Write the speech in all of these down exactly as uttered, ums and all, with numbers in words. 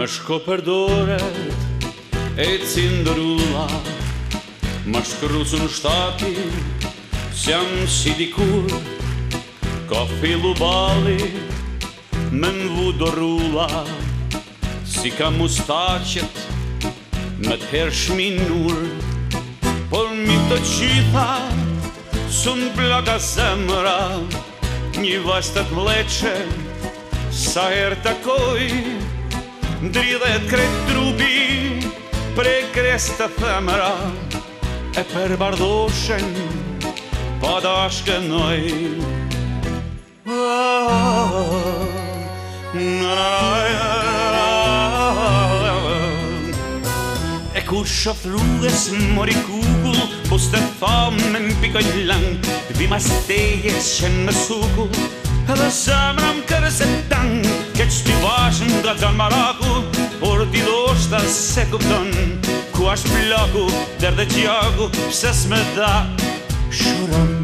Më shko për doret e cindërulla, më shkrusun shtati, s'jam si dikur, ka fillu bali, me nvu dorulla, si ka mustaqet, me t'herë shminur, por mi të qitha, sun blaka zemra, një vajzë të mleqe, sa her takoj, ndridhet krejt trupi, pre kres të themra, e për bardoshen, pa dashkënoj. E kur shof rrugës mori kukull, po s'te thamë në pikoj lang, vima stejes që në sukull, edhe zemra më kërëzetan, keq t'i vashën nga gjanë maraku, por t'i doshta se kupton, ku ashtë plaku, der dhe gjaku, pse s'me da shuron.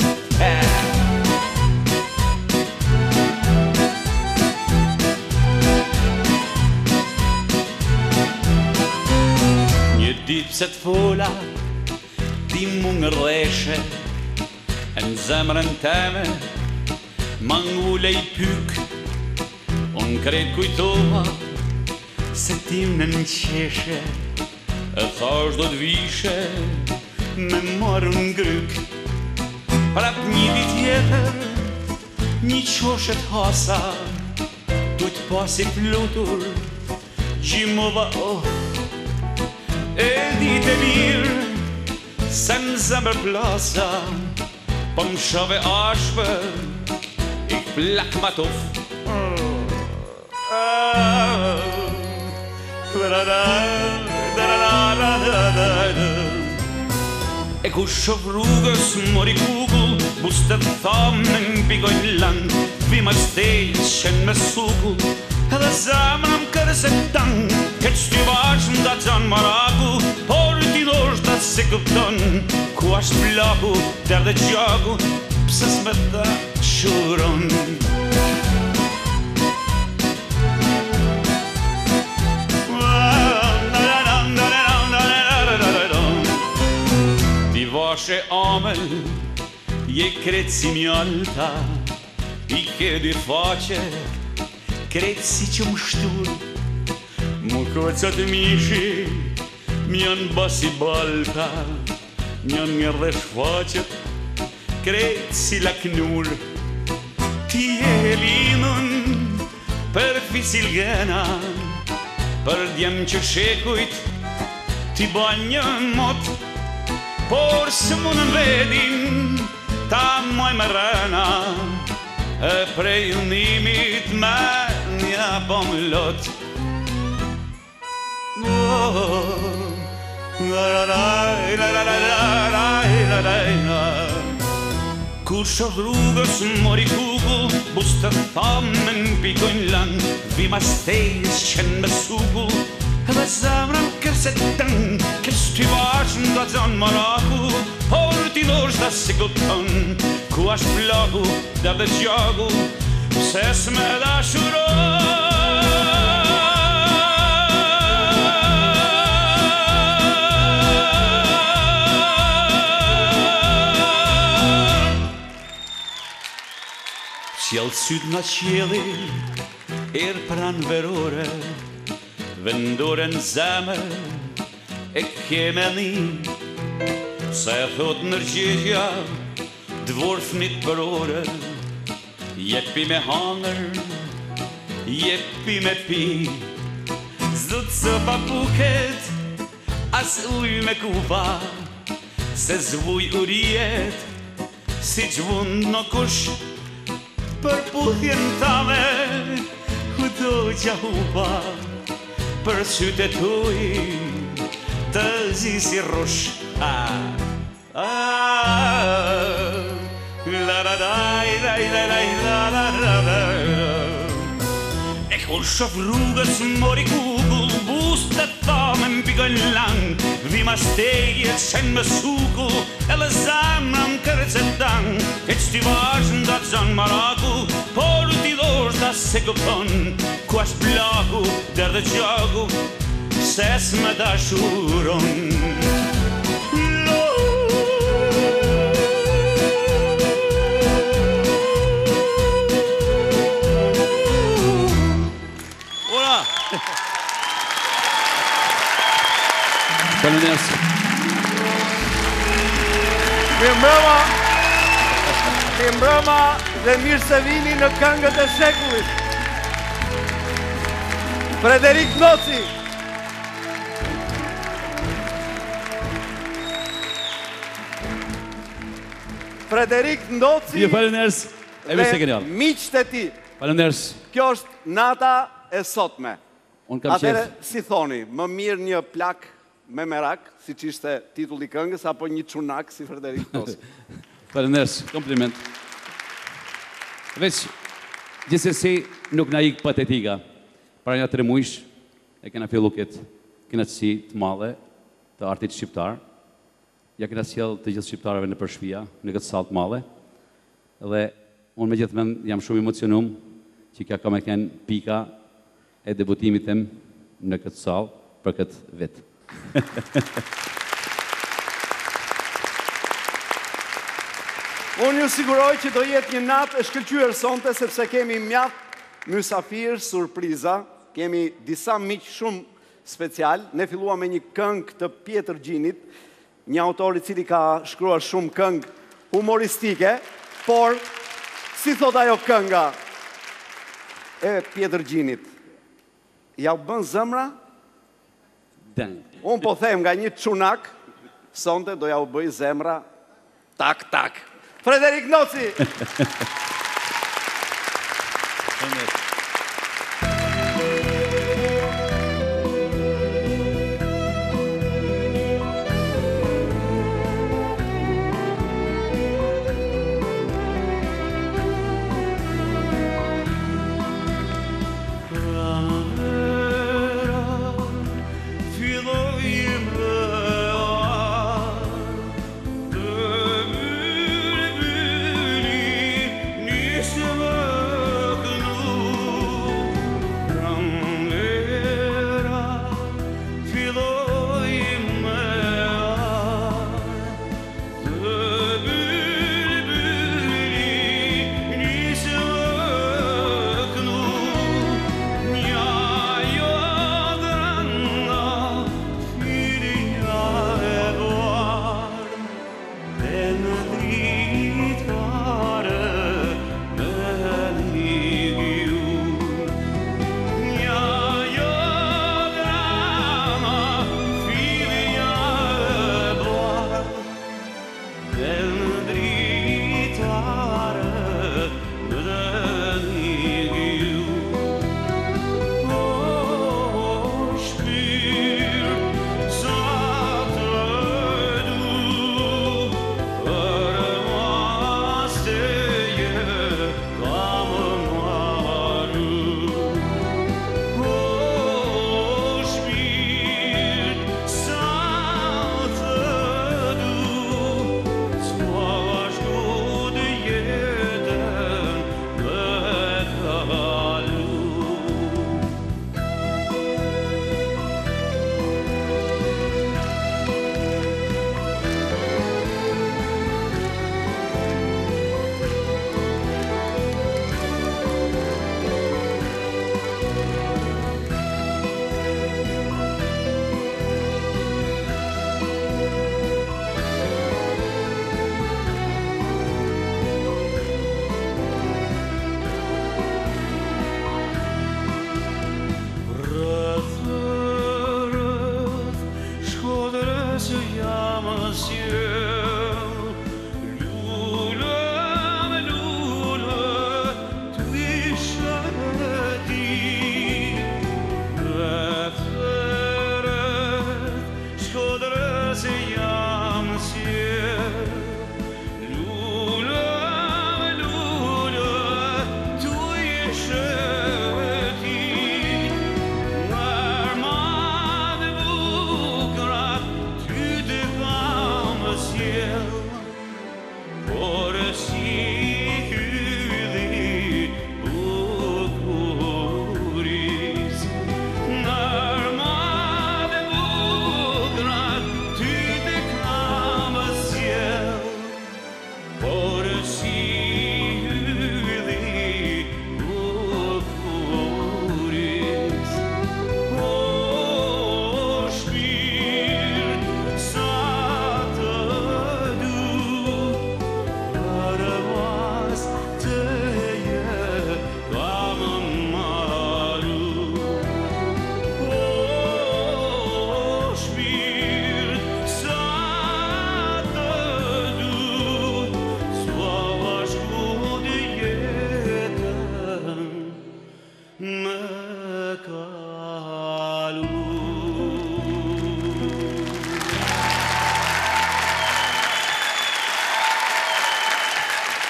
Një dit pse t'fola, ti mu ngërreshe, në zemrën teme, mangule i pyk, unë krejt kujtoha, se tim në nqeshe, e thash do t'vishe, me marrë ngryk. Prap një dit tjetër, një qoshet hasa, du t'pasi flutur, gjimova oh, e dit e mirë, se në zemër plasa, po më shove ashpër, ik plak matof. E ku shof rrugës mori kukull, bus të thamë në n'pikoj lang, vima stejt shen me sukull, edhe zemra më kërëzetan, keq t'i vashë nga gjanë maraku, por t'i doshta se kupton, ku ashtë plaku, der dhe gjaku, pse s'me da shuron. Ti vashe amel, je kret si mjalta, i ke dy faqe, kret si që më shtur, mu kocat mishi, mjan basi balta, mjan nga rresh faqet, kret si laknur. Ti e linën për fisilgena, për djem që shekujt, ti ba një mot, por së munën vedin, ta moj më rëna, e prej unimit me një pomlot. Kur shof rrugës mori kukull, bus të thamë në n'pikojnë lan, vima stejës qenë me sukull, edhe zemra më kërëzetan, keq t'i vashë nga gjanë maraku, por t'i doshta se kupton, ku ashtë plaku, der dhe gjaku, pse s'me da shuron. Qjellë syt nga qjeli, er pran verore, vendore në zemër, e keme një, se thot nërgjegja, dvorfnit për ore, jepi me hangër, jepi me pi, zdut së papuket, as uj me kuva, se zvuj urijet, si gjvun në kush, për puthjen tame, ku do gjahupa, për sytë e tuj, të zi si rush. E kur shof rrugës mori kukull, bus të thamë m'pikojnë lang, vima stejjet shen me sukull, edhe zemra më kërëzetan, keq t'i vashë nga gjanë maraku, por t'i doshta sa se kupton ku është plaku, der dhe gjaku, se s'me dashuron. Faleminderit. Mirë mbrëma, mirë mbrëma dhe mirë se vini në këngët e shekullit. Frederik Noci. Frederik Noci Ju faleminderit. E mirë se keni ardhur. dhe miqtë e ti. Faleminderit. Kjo është nata e sotme. Unë kam Atëre, qef. si thoni, më mirë një plak me merak, si që ishte titulli këngës, apo një çunak si Frederik Noci. Faleminderit. Kompliment. Veç, gjithsesi nuk na ik patetika. Para një tre mujsh e kena fillu këtë kënaqësi të madhe të artit shqiptar. Ja kena sjell të gjithë shqiptarëve në përshpia, në këtë sallë të madhe. Dhe unë me gjithmonë jam shumë emocionum që ka ka me kënë pika e debutimit tem në këtë sallë për këtë vit. Unë ju siguroj që do jetë një natë e shkëlqyer sonte, sepse kemi mjaft mysafir, surpriza, kemi disa miq shumë special. Ne filluam me një këngë të Pjetër Gjinit, një autor i cili ka shkruar shumë këngë humoristike, por si thot ajo kënga e Pjetër Gjinit? Ja u bën zëmra? Den. Unë po them nga një çunak, sonte do ja u bëj zemra tak tak. Frederik Noci.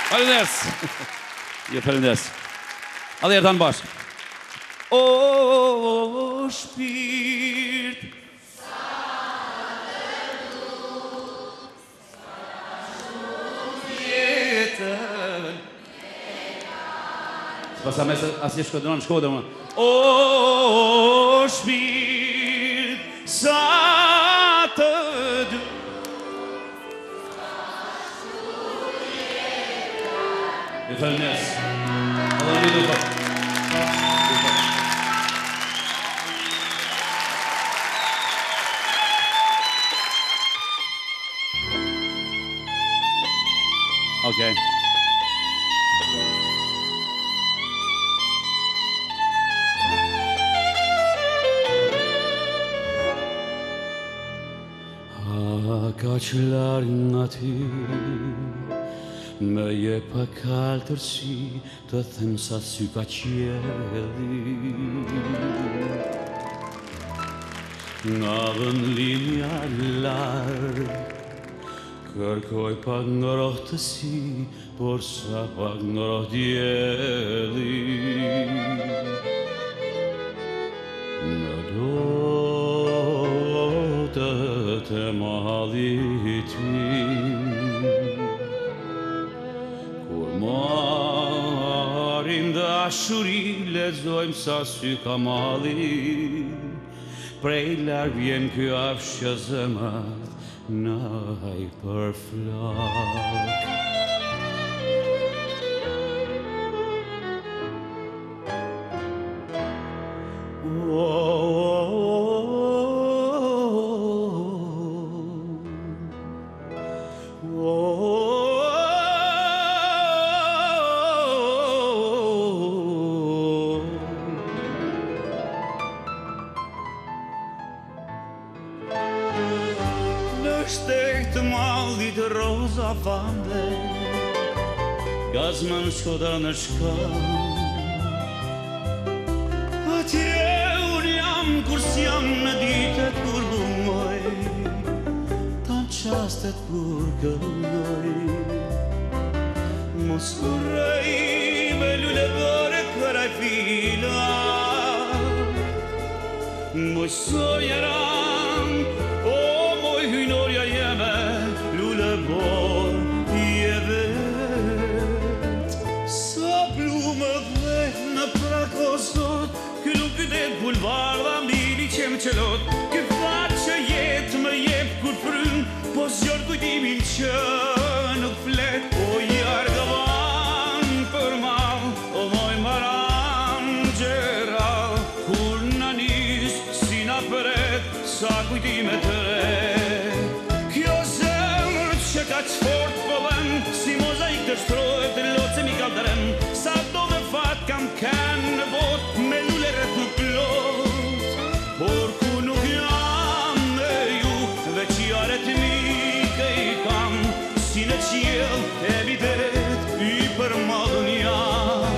Falenderës. Jo, falenderës. Edhe herë bashkë. O, shpirt, Pasa mes asje shkodron, shkodron më. O, shpirt, sa të du. E falenderës. Allah një du pak. Okay. Ka që larë nga ty, me je pa kalë tërsi, të them sa sy ka qjeli. Nga dhën linja larë, kërkoj pak ngroh të si, por sa pak ngroh djeli. Në do të malit tim, kur marim dashuri, lexojmë sa sy ka mali, prej larg vjen ky afsh që zemrat naj për flak. Shteg të mallit roza vande, gazmën shkoda në shkam. Atje unë jam kur s'jam në ditët kur lumoj, tanë qastet kur gëlloj. Mos kurrej me lule bore këraj fila, moj sojeram, hynorja jeme, lule bor je vet. Sa plumë dhe në prakosot, kë nuk ydet bulvar dhe mbili qem qelot, kë fat që jet më jep kur fryn, po zgjor kujtimin që nuk flet. O jargëvan për mal, o moj maram gjeral, kur në nis si na përet, sa kujtimet të re. Ka që fort pëllëm, si mozaik të shtrojt, lotë se mi ka dërëm. Sa do dhe fat kam kanë në bot, me lule rrët nuk plot. Por ku nuk jam me ju, veç jaret mi ke i kam, si në qjell e vitet, i për madhën jam.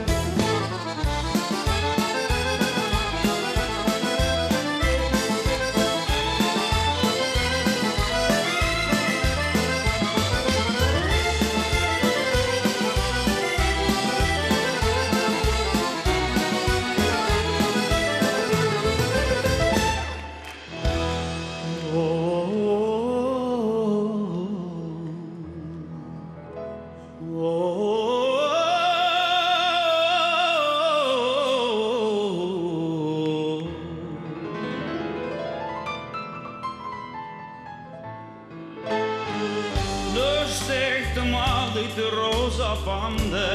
Roza vande,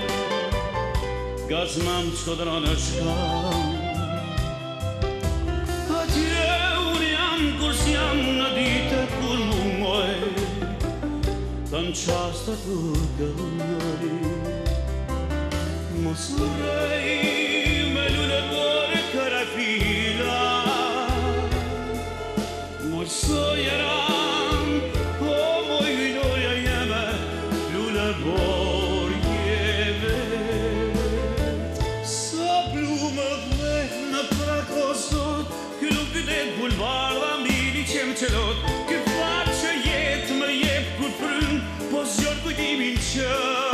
gazmën shkodra në shkam. Atje unë jam kur s'jam në ditët kur mungoj, tanë qastet kur gëlloj. Mos urrej me lule bore këraj fila, moj sojeram, o moj hynorja jeme, lule bor je vet. Sa plumë dhe në prakosot, kë nuk ydet bulvar dhe mbili qem qelot, kë fat që jet më jep kur fryn, po zgjor kujtimin që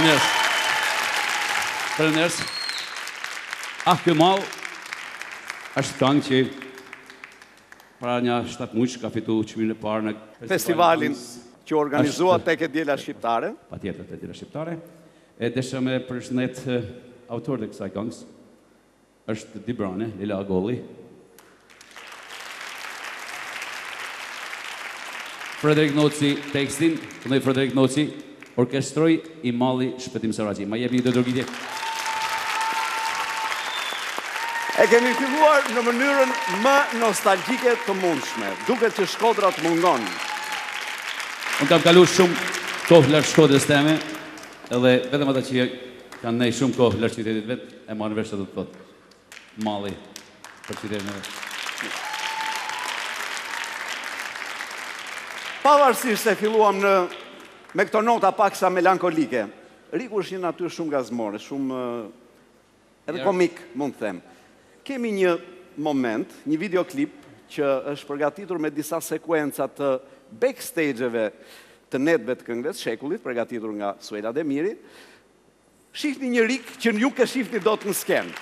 Faleminderit. Faleminderit. Ah, ky mall është këngë që para një shtatë muaj ka fituar çmimin e parë në Festivalin që organizuat tek e Diela Shqiptare. Patjetër tek e Diela Shqiptare. E desha me përshëndet autorët e kësaj këngës. Është Dibrane, Lila Agolli. Frederik Noci tekstin, këndoi Frederik Noci, orkestroi i malli Shpëtim Saraçi. Ma jepni një drogitje. E kemi filluar në mënyrën më nostalgjike të mundshme, duket që Shkodra të mungon. Unë kam kalu shumë kohë lartë Shkodrës teme, edhe vetëm ata që kanë nej shumë kohë lartë qytetit vetë, e marrë vesh të të thotë malli për qytetin e vetë. Pavarësisht se filluam në, me këto nota paksa melankolike, Riku është një natyrë shumë gazmore, shumë edhe komik, mund të them. Kemi një moment, një videoklip që është përgatitur me disa sekuenca të backstage-eve të netëve të këngëves shekullit, përgatitur nga Suela Demiri. Shihni një Rik që nuk e shihni dot në skenë.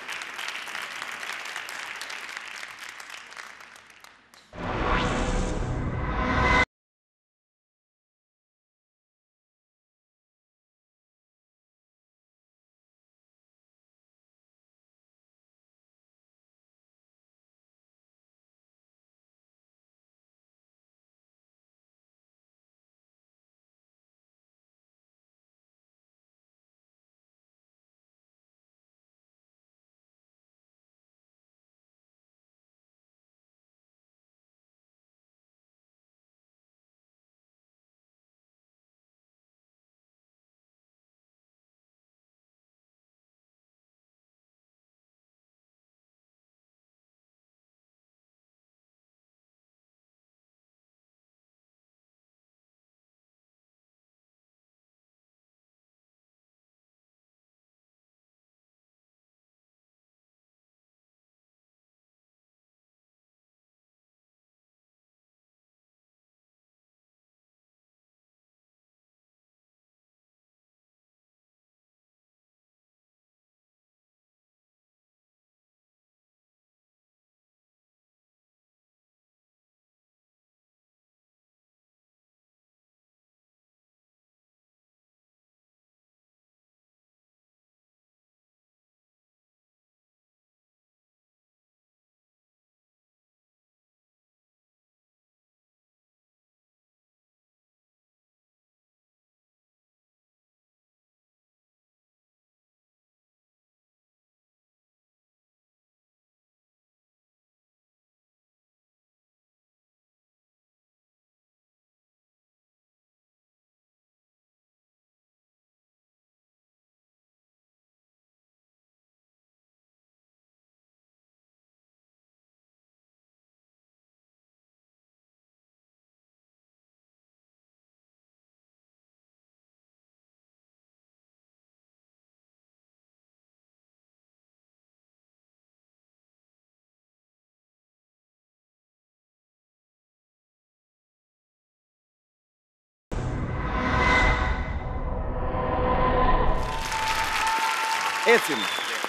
Ecim.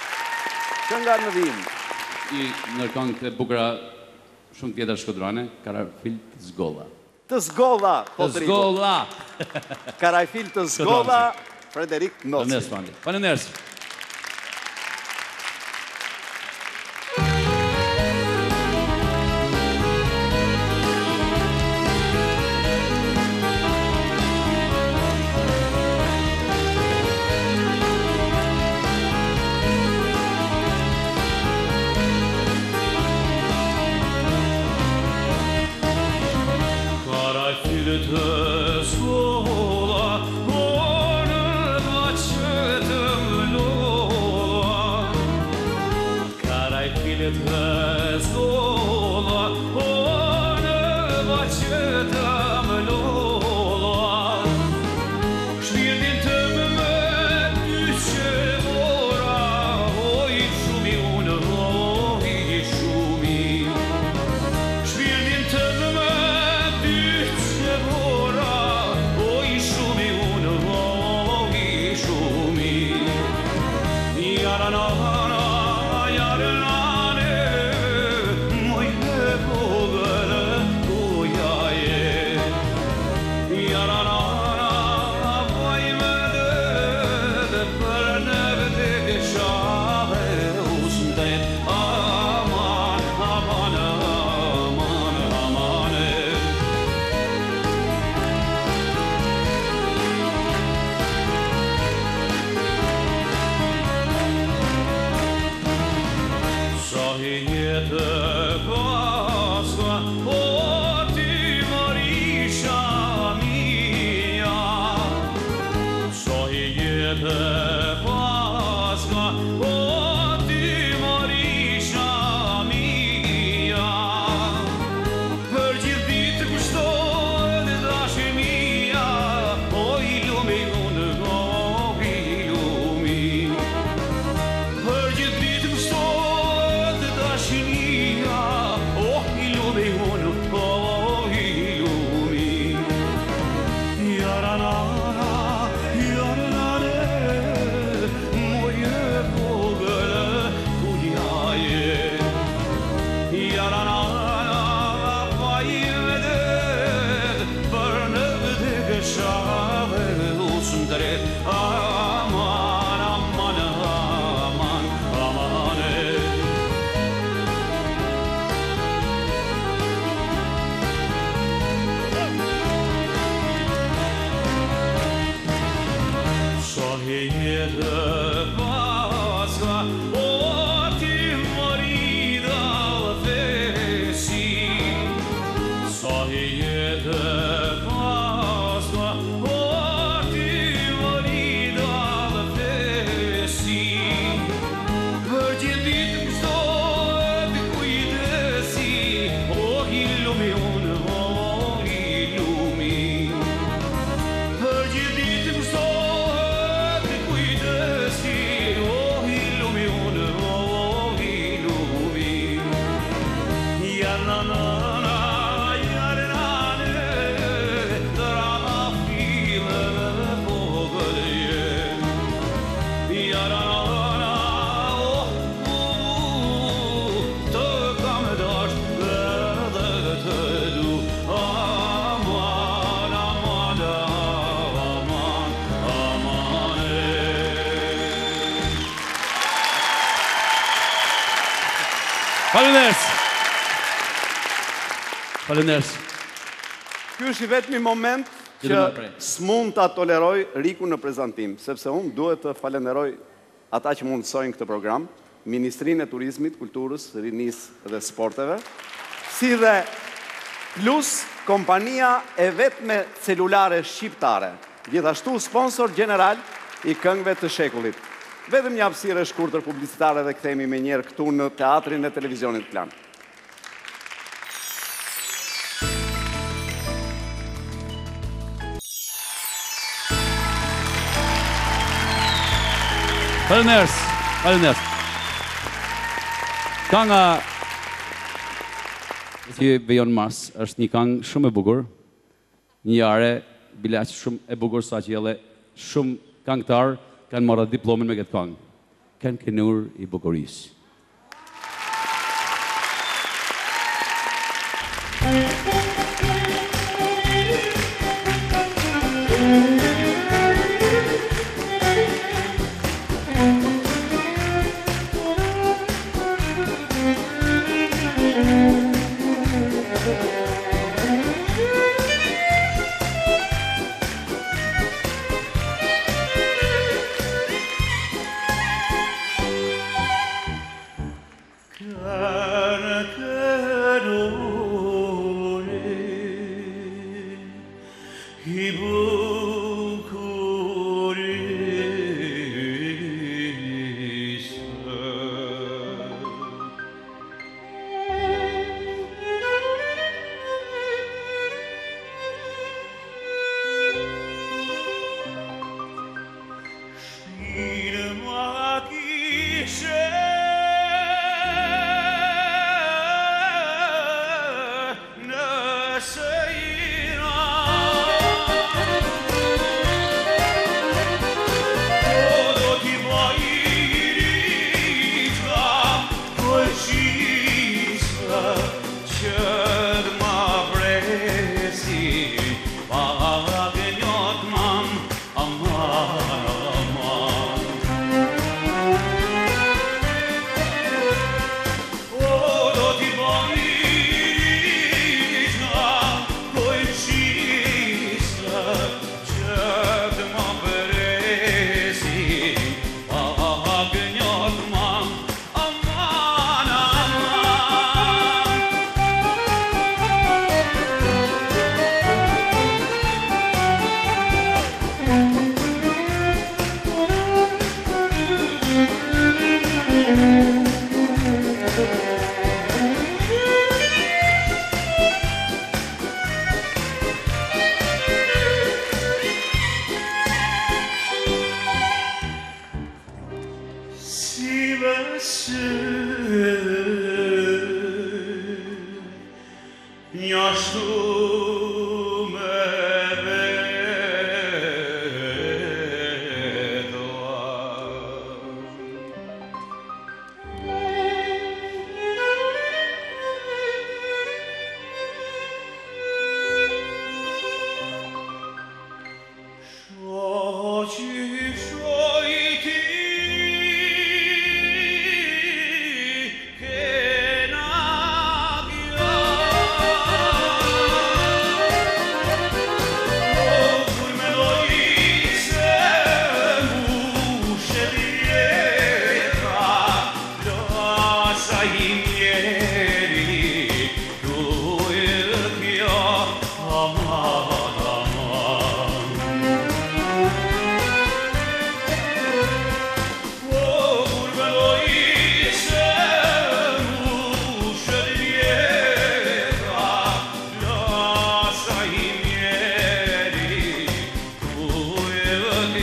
Kënga në vijim. I në këngë të bukura shumë tjetër shkodrane, Karafil të zgolla. Të zgolla, po të zgolla. Karafil të zgolla, Frederik Noci. Faleminderit, Fandi. Faleminderit. Të zgolla, orë vaqëtëm lo jetë paska, o ty Marisha mia. Për gjithë ditë kushtohet dashinia, o i lumi unë, o i lumi. Për gjithë ditë kushtohet dashinia, o i lumi unë, o i lumi. Jaranara, jaranare, moje vogël kujaje. Jaranara, pa i vedet, për në vdekë shave usën tret. Aman, aman, aman, amane. Sa jetë paska, o ti marida fesi. Sa jetë paska, o ti marida fesi. Për gjithë ditë kushtohet kujdesi, o i lumi unë, o i lumi. Për gjithë ditë kushtohet kujdesi, o i lumi unë, o i lumi. Jaranana, jaranane, trafile vogëlje. Jaranana, oh, uh, të kam dasht edhe të du. Aman, aman, aman, amane. Faleminderit. Faleminderit. Ky është i vetmi moment Gjithë që më prej. s'mund ta toleroj Riku në prezantim, sepse unë duhet të falenderoj ata që mundësojnë këtë program, Ministrinë e Turizmit, Kulturës, Rinisë dhe Sporteve, si dhe plus kompania e vetme celulare shqiptare, gjithashtu sponsor general i këngëve të shekullit. Vetëm një hapësirë e shkurtër publicitare dhe kthehemi me njerë këtu në Teatrin e Televizionit Plan. Faleminderit. Faleminderit. Kënga që Bejon Mas është një këngë shumë e bukur, një are bilaq shumë e bukur sa që jelle shumë këngëtar kanë marrë diplomën me këtë këngë. Kënë kënur i bukurisë.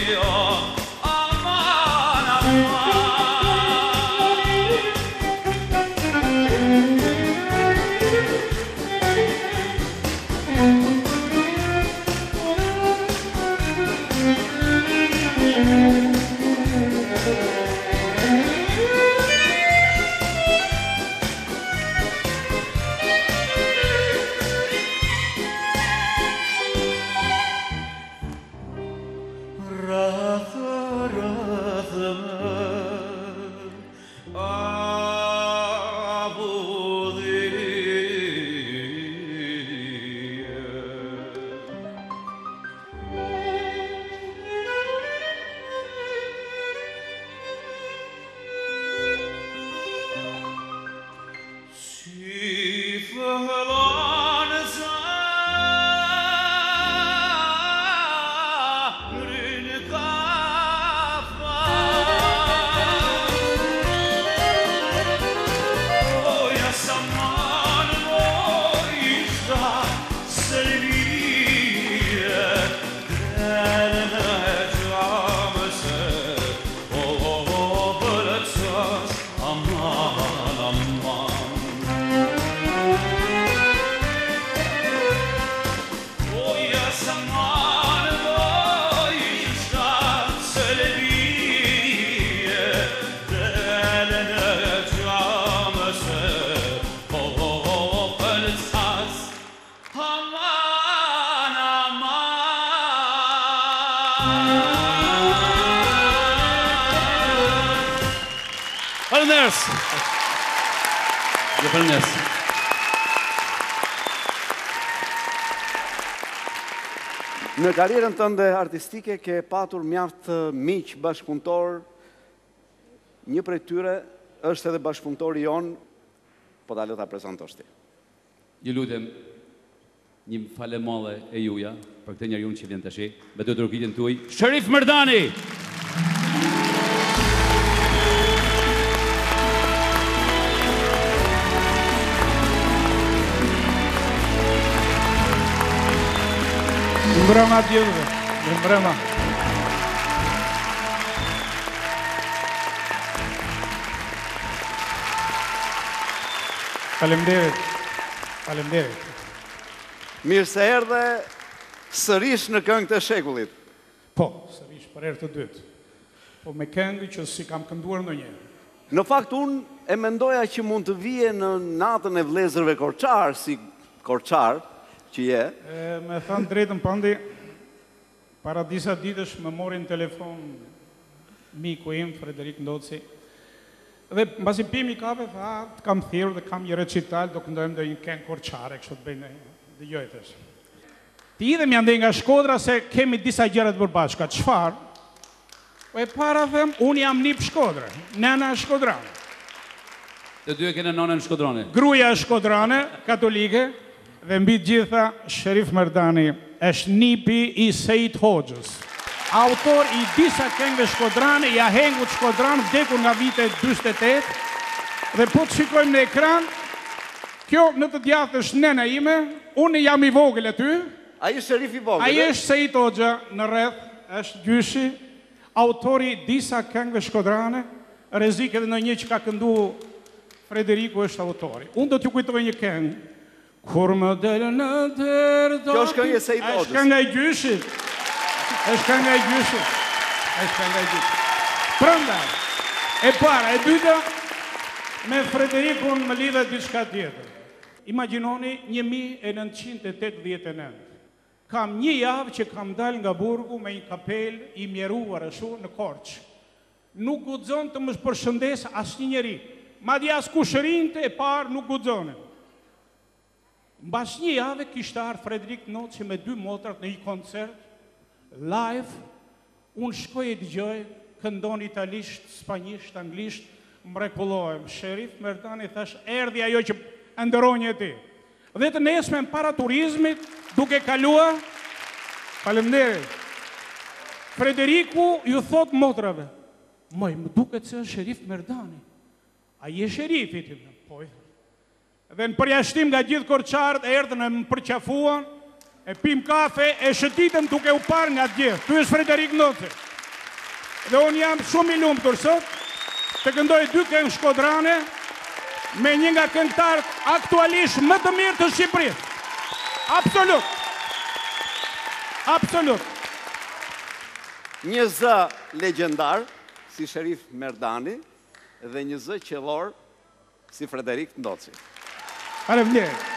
Faleminderit. Ju faleminderit. Në karrierën tënde artistike ke patur mjaft miq bashkëpunëtor. Një prej tyre është edhe bashkëpunëtori jon, po ta lë ta prezantosh ti. Ju lutem një falë madhe e juja për këtë njeriu që vjen tash, me dy turkitën tuaj, Sherif Merdani. Mbrëma t'juve, mbrëma. Faleminderit, faleminderit. Mirë se erdhe sërish në këngë të shekullit. Po, sërish për herë të dytë. Po me këngë që si kam kënduar ndonjëherë. Në fakt unë e mendoja që mund të vije në natën e vlezërve Korçar, si Korçar që je. E, me thënë drejtën pandi, para disa ditësh më morin telefon miku im, Frederik Ndoci, dhe mbasi pimi kafe, tha, të kam thirrur dhe kam një recital, do këndojmë dhe një këngë Korçare, kështu të bëjnë dëgjoj thash. Ti idhem janë nga Shkodra se kemi disa gjëra të përbashkëta. Çfarë? Po e para them, unë jam nip Shkodre, nëna është shkodrane. Të dy e kene nënën shkodrane. Gruaja është shkodrane, katolike, dhe mbi të gjitha Sherif Merdani është nipi i Sejt Hoxhës. Autor i disa këngëve shkodrane, ja hengut shkodran, vdekur nga vite dyzet e tetë, dhe po të shikojmë në ekran, kjo në të djathtë është nëna ime, unë jam i vogël aty. Ai është Sherif i vogël. Ai është Sejt Hoxha në rreth, është gjyshi, autori i disa këngëve shkodrane, rrezik edhe në një që ka këndu Frederiku është autori. Unë do t'ju kujtoj një këngë. Kur më delë në tërë do... Kjo është këngë e Sejt Hoxhës. është këngë e gjyshit. është këngë e gjyshit. është këngë e gjyshit. Prandaj, e para, e dyta, me Frederikun më lidhet diçka tjetër. Imagjinoni një mijë e nëntëqind e tetëdhjetë e nëntë. Kam një javë që kam dalë nga burgu me një kapel i mjeruar ashtu në Korçë. Nuk guxon të më përshëndes asnjë njeri. Madje as kushërinte e parë nuk guxonin. Mbas një jave kishte ardhur Frederik Noci me dy motrat në një koncert live. Unë shkoj e dëgjoj, këndon italisht, spanjisht, anglisht, mrekullohem. Sherif Merdani thash, erdhi ajo që ndëronje ti. Dhe të nesme para turizmit, duke kaluar, faleminderit. Frederiku ju thot motrave, moj, më duket se është Sherif Merdani. A je Sherifi ti? Po, dhe në përjashtim nga gjithë Korçarët e erdhën e më përqafuan, e pim kafe, e shëtitëm duke u parë nga gjithë. Tu është Frederik Noci. Dhe unë jam shumë i lumtur sot të këndoj dy këngë shkodrane me një nga këngëtarët aktualisht më të mirë të Shqipërisë. Absolut. Absolut. Një zë legjendar si Sherif Merdani dhe një zë qellor si Frederik Ndoci. Faleminderit.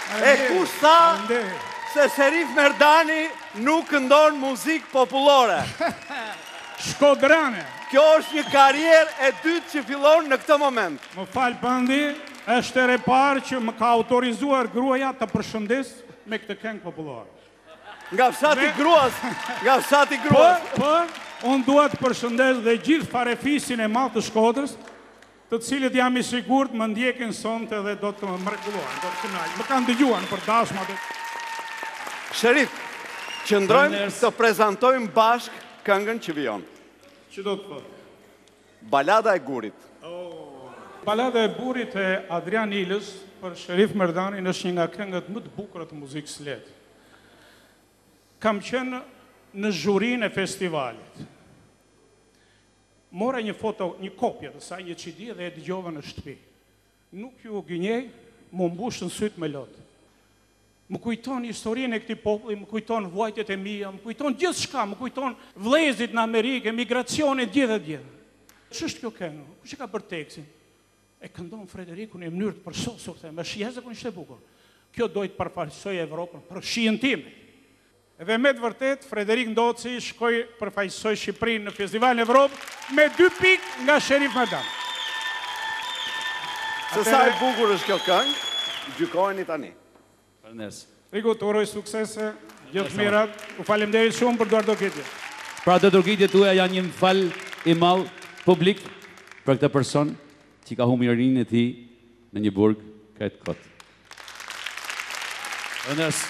E kush tha se Sherif Merdani nuk këndon muzikë popullore? Shkodrane. Kjo është një karrierë e dytë që fillon në këtë moment. Më falë Pandi, është ere parë që më ka autorizuar gruaja të përshëndes me këtë këngë popullore. Nga fshati gruas, nga fshati gruas. Por, por, unë dua të përshëndes dhe gjithë farefisin e madh të Shkodrës, të cilët jam i sigurt më ndjekin sonte dhe do të më mrekullohen, do të kënaqen. Më kanë dëgjuar për dashmat. Sherif, qëndrojmë të prezantojmë bashk këngën që vijon. Që do të thotë? Balada e Gurit. Balada e Burit e Adrian Ilës për Sherif Merdanin është një nga këngët më të bukura të muzikës lehtë. Kam qenë në zhurinë e festivalit. Mora një foto, një kopje të saj, një C D dhe e dëgjova në shtëpi. Nuk ju gënjej, më mbushën sytë me lotë. Më kujton historinë e këtij populli, më kujton vuajtjet e mia, më kujton gjithçka, më kujton vëllezrit në Amerikë, emigracionin gjithë e gjithë. Ç'është kjo këngë? Kush e ka bërë tekstin? E këndon Frederikun në mënyrë të përsosur, them, është jashtëzakonisht e bukur. Kjo do të përfaqësoj Evropën për shijen tim. Edhe me të vërtet, Frederik Ndoci shkoi përfaqësoi Shqipërinë në Festivalin Evropë me dy pikë nga Sherif Merdani. Se sa e bukur është kjo këngë, gjykojeni tani. Faleminderit. Riku, të uroj suksese, gjithë mirat, u faleminderit shumë për duardokitje. Pra duardokitjet tuaja janë një fal i madh publik për këtë person që ka humbur rinë e tij në një burg këtë kot. Faleminderit.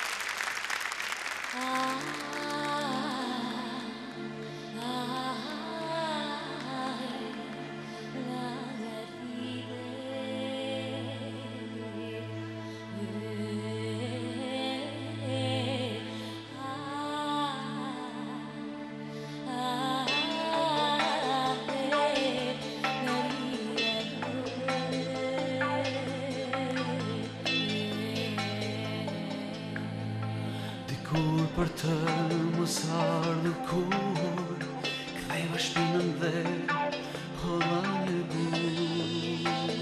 Kur për të mos ardhur kur, ktheva shpinën dhe holla në gur.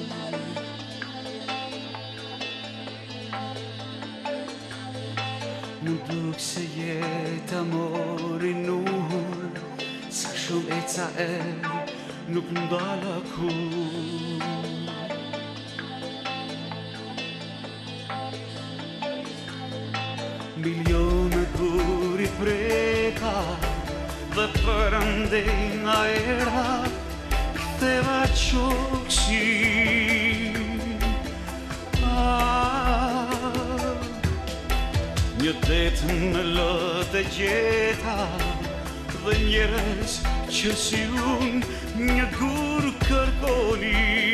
Më duk se jeta mori nur, sa shumë eca e nuk ndala kur. Milione guri preka dhe për andej nga era ktheva qoksin. Ah, një det në lotë e gjeta dhe njerëz që si unë një gur kërkonin.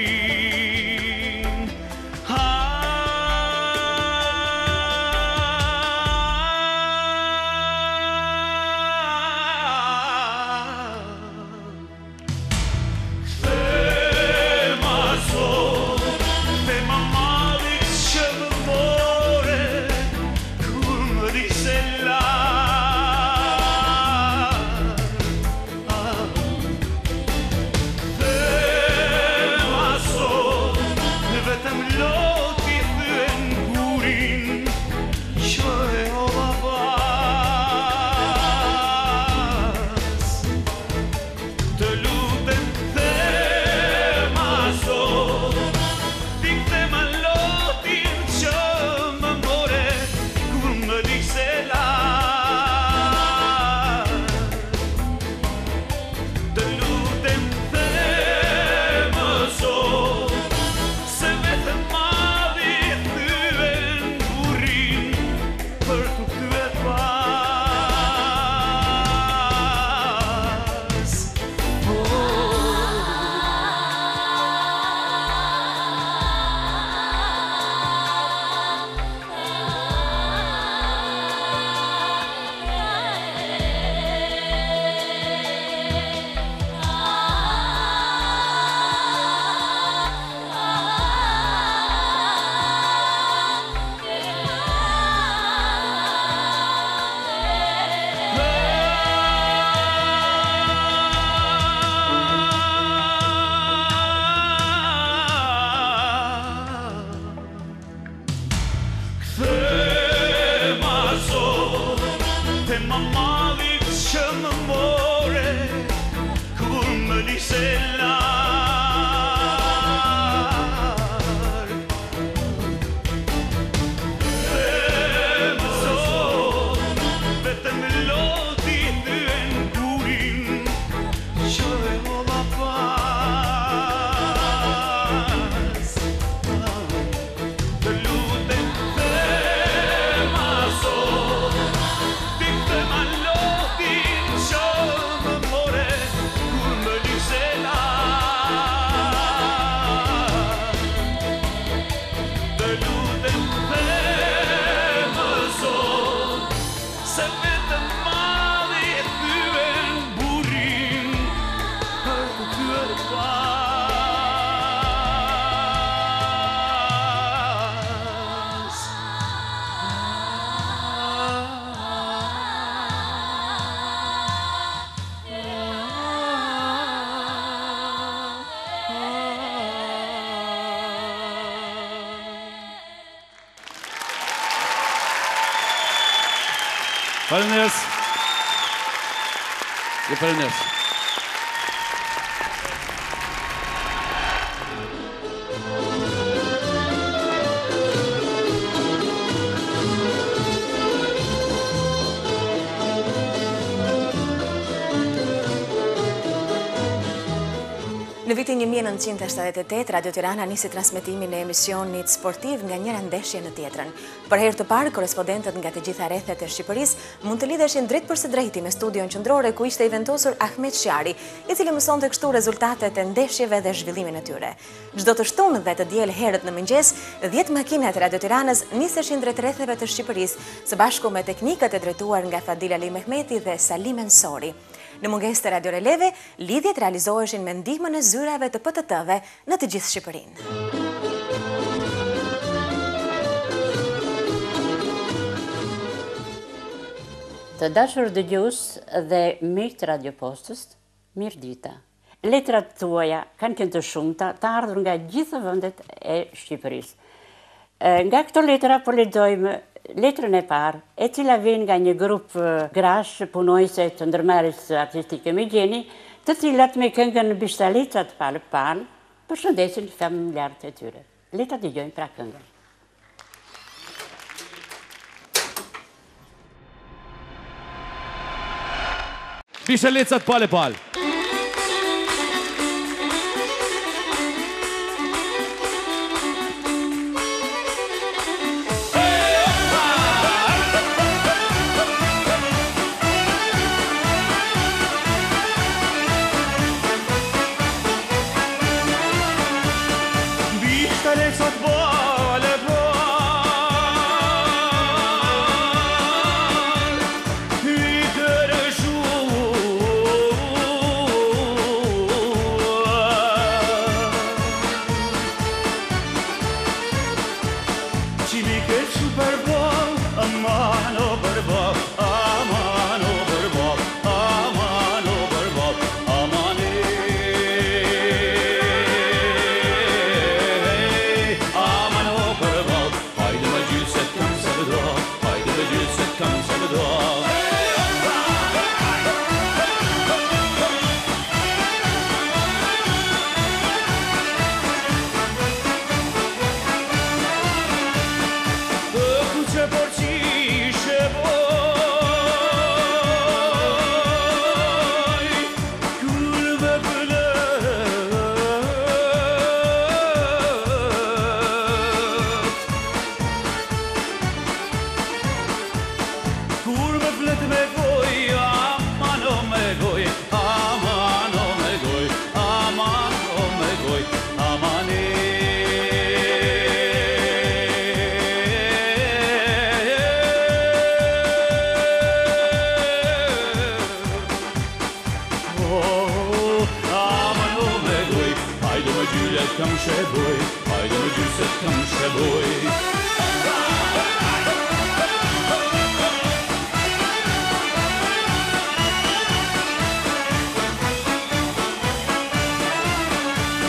Faleminderit. Ju faleminderit. Në vitin një mijë e nëntëqind e shtatëdhjetë e tetë, Radio Tirana nisi transmetimin e emisionit sportiv nga njëra ndeshje në tjetrën. Për herë të parë, korespondentët nga të gjitha rrethet e Shqipërisë mund të lidheshin drejt për së drejti me studion qendrore ku ishte i vendosur Ahmet Shari, i cili mësonte kështu rezultatet e ndeshjeve dhe zhvillimin e tyre. Çdo të shtunë dhe të diel herët në mëngjes, dhjetë makinat e Radio Tiranës niseshin drejt rretheve të Shqipërisë, së bashku me teknikat e drejtuar nga Fadil Ali Mehmeti dhe Salim Ensori. Në mungesë të radioreleve, lidhjet realizoheshin me ndihmën e zyrave të P T T-ve në të gjithë Shqipërinë. Të dashur dëgjues dhe miq të Radio Postës, mirëdita. Letrat tuaja kanë qenë të shumta, të ardhur nga gjithë vendet e Shqipërisë. Nga këto letra po lexojmë letrën e parë, e cila vjen nga një grup grash punojse të ndërmarrjes artistike me gjeni, të cilat me këngën Bishtalicat Pal Pal përshëndesin familjarët e tyre. Le ta dëgjojmë pra këngën. Bishtalicat Pal Pal.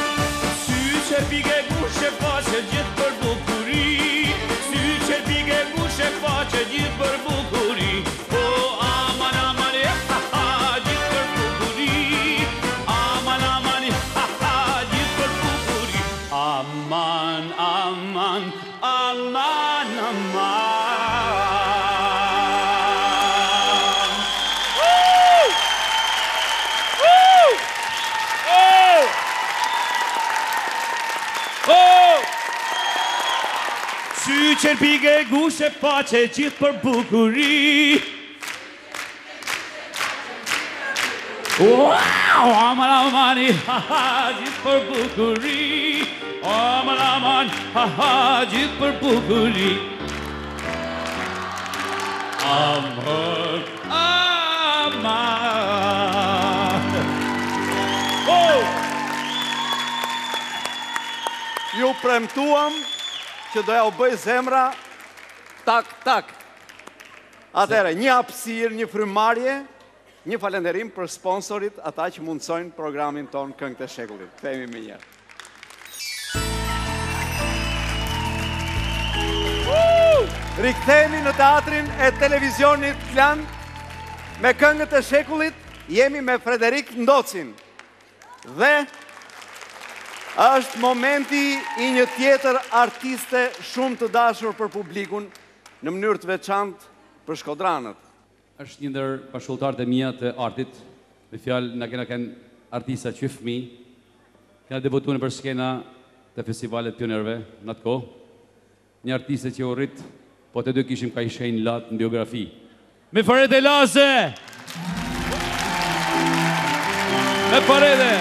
Sy që pike bushe pa që gjithë për bukuri, sy që pike qenë pike, gushe, pace, gjithë për bukuri. Wow, aman amani, ha ha, gjithë për bukuri. Aman aman, ha ha, gjithë për bukuri. Aman, aman. Oh! Ju premtuam që doja u bëj zemra tak, tak. Atere, një hapësirë, një frymarrje, një falenderim për sponsorit, ata që mundsojnë programin ton Këngët e Shekullit. Kthehemi më njëherë. Rikthehemi në teatrin e televizionit Klan me Këngët e Shekullit. Jemi me Frederik Ndocin. Dhe është momenti i një tjetër artiste shumë të dashur për publikun, në mënyrë të veçantë për shkodranët. Është një ndër bashkëpunëtarët e mia të artit, me fjalë na kena kanë artista që fëmijë, kena debutuar për skena të festivalet pionerëve në atë kohë. Një artiste që u rrit, po të dy kishim ka i shenjë latë në biografi. Me Farede Laze! Me Farede!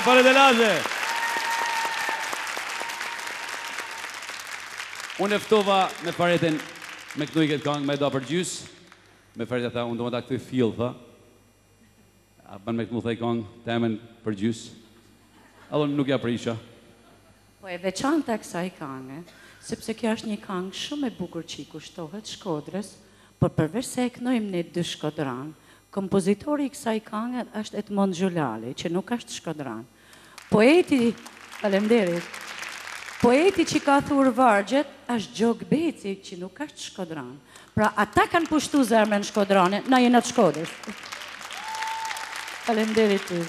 fare dell'ase! Unë eftova me paretin me këtu i këtë kangë me da për gjys, me paretin tha, unë do më ta këtë fil, tha. A ban me këtë mu thej kangë, temen për gjys. Allon nuk ja prisha. Po e veçanta kësaj kange, sepse kjo është një kangë shumë e bukur që i kushtohet Shkodrës, por përveç se e kënojmë ne dy shkodran, kompozitori i kësaj kange është Edmond Gjulali, që nuk është shkodran. Poeti, falemderit, poeti që ka thurë vargjet është Gjok Beci, që nuk është shkodran. Pra ata kanë pushtu zemrën Shkodrane, na jena të Shkodrës. Falemderit ty.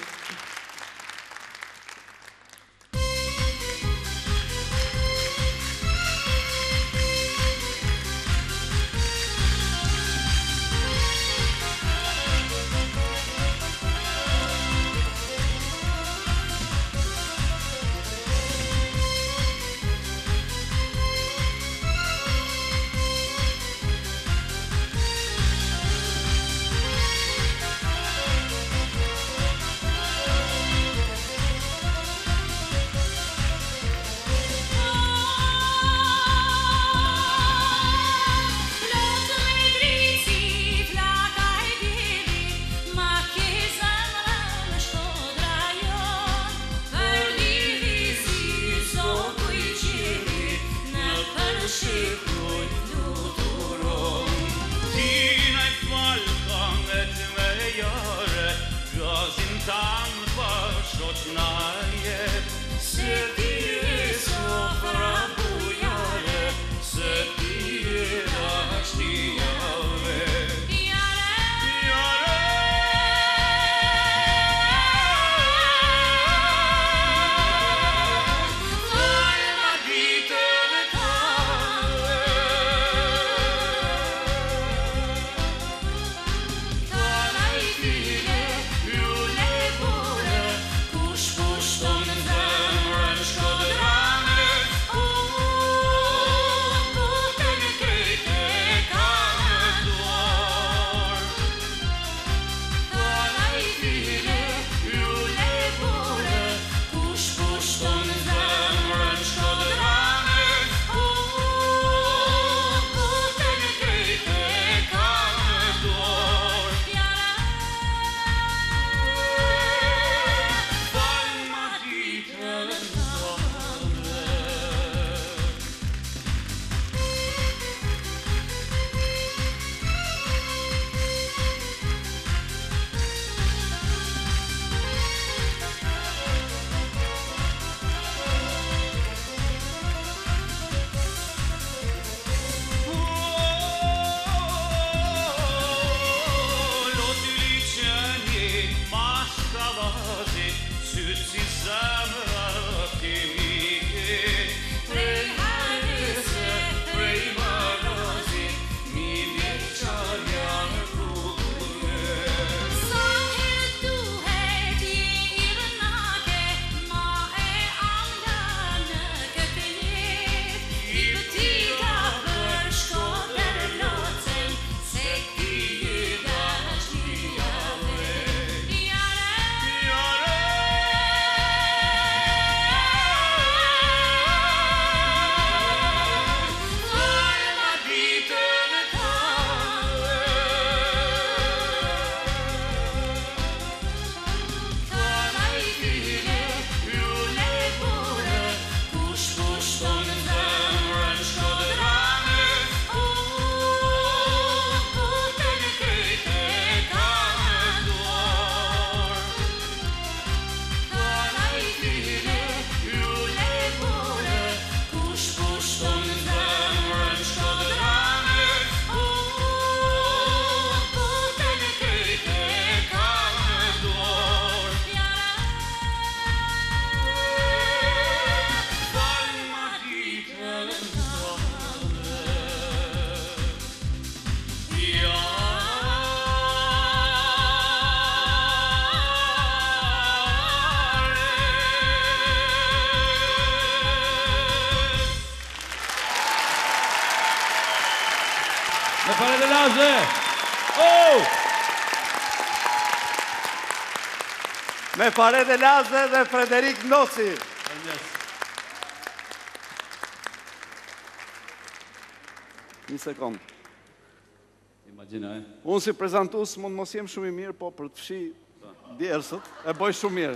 me Faret Elaze dhe Frederik Nosi. Një sekund. Imagjinoj. Unë si prezentues mund mos jem shumë i mirë, po për të fshi djersët, e boj shumë mirë.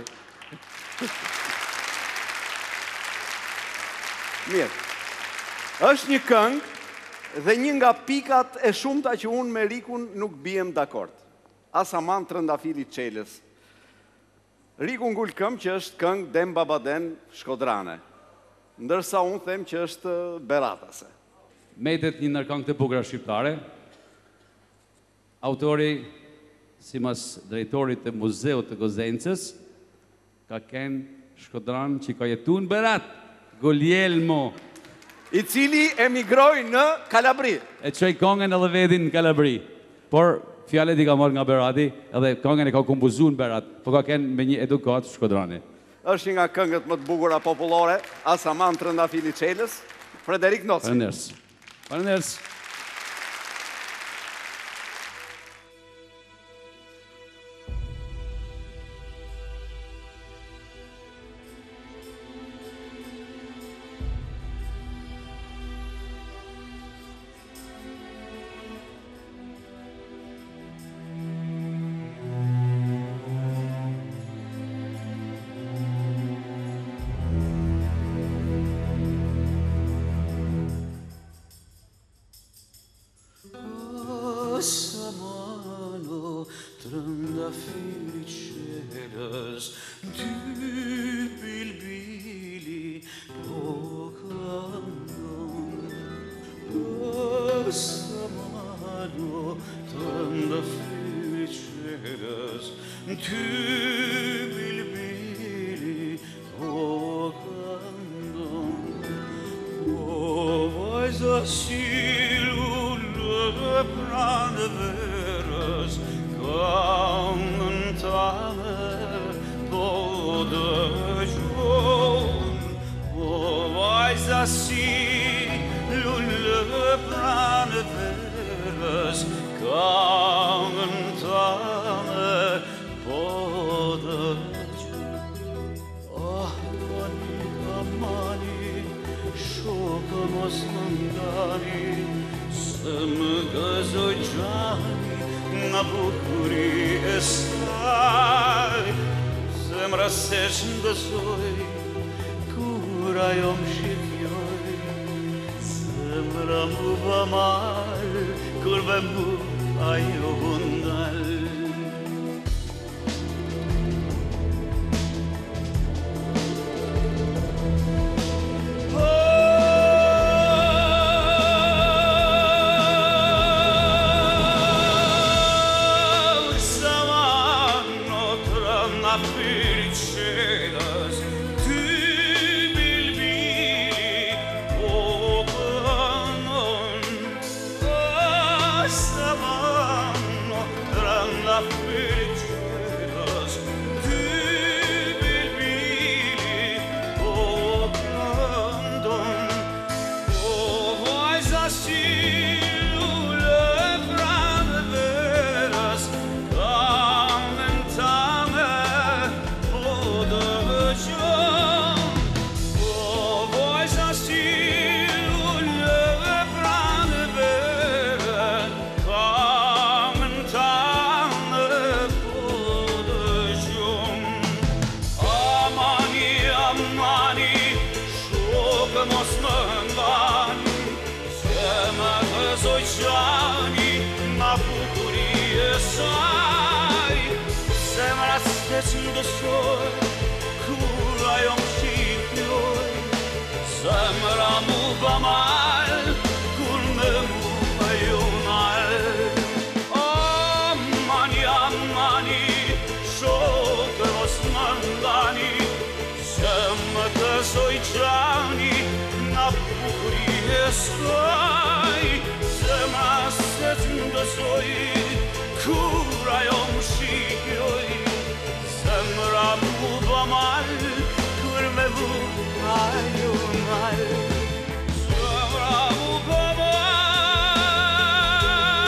Mirë. Është një këngë dhe një nga pikat e shumta që unë me Rikun nuk bijem dakord. Asaman Trëndafili Çelës. Riku ngul këmbë që është këngë Dem Babaden Shkodrane. Ndërsa unë them që është beratase. Metet një ndër këngët e bukura shqiptare. Autori, si mas drejtorit të muzeut të Gozencës, ka kenë Shkodran që ka jetu në Berat, Guglielmo. I cili emigroi në Kalabri. E qoj këngën edhe vedin në Kalabri. Por fjallet i ka marrë nga Berati, edhe këngën e ka kompozu në Berat, po ka kenë me një edukat Shkodrani. Është një nga këngët më të bukura popullore, Asaman Trëndafili Çelës, Frederik Nosi. Faleminderit. Faleminderit. Asamano Trëndafili Çelës, ty bilbili po këndon. Asamano Trëndafili Çelës, ty bilbili po këndon. O vajza silu në pranë verës, këngën tame po dëgjon. O vajza silu në pranë verës, këngën tame po dëgjon. Ah, mani, amani, shokë mos më ndani, se më gëzoj gjani nga bukuri e saj. Zemra se shndësoj, kur ajo më shikjoj, zemra mu ba mal, kur be mu ajo ndal.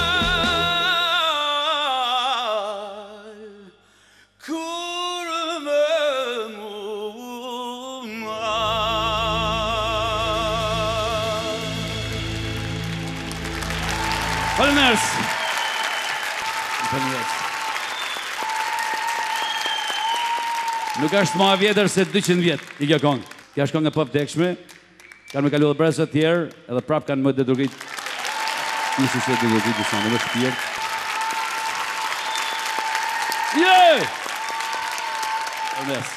Kur me Faleminderit. Faleminderit. Nuk është më e vjetër se dyqind vjet i kjo këngë. Kjo është këngë e pavdekshme. Kanë me kalu dhe brezë të tjerë, edhe prapë kanë më dedurgit. Nisi se dedurgit disa në vështë tjerë. Yeah! Faleminderit.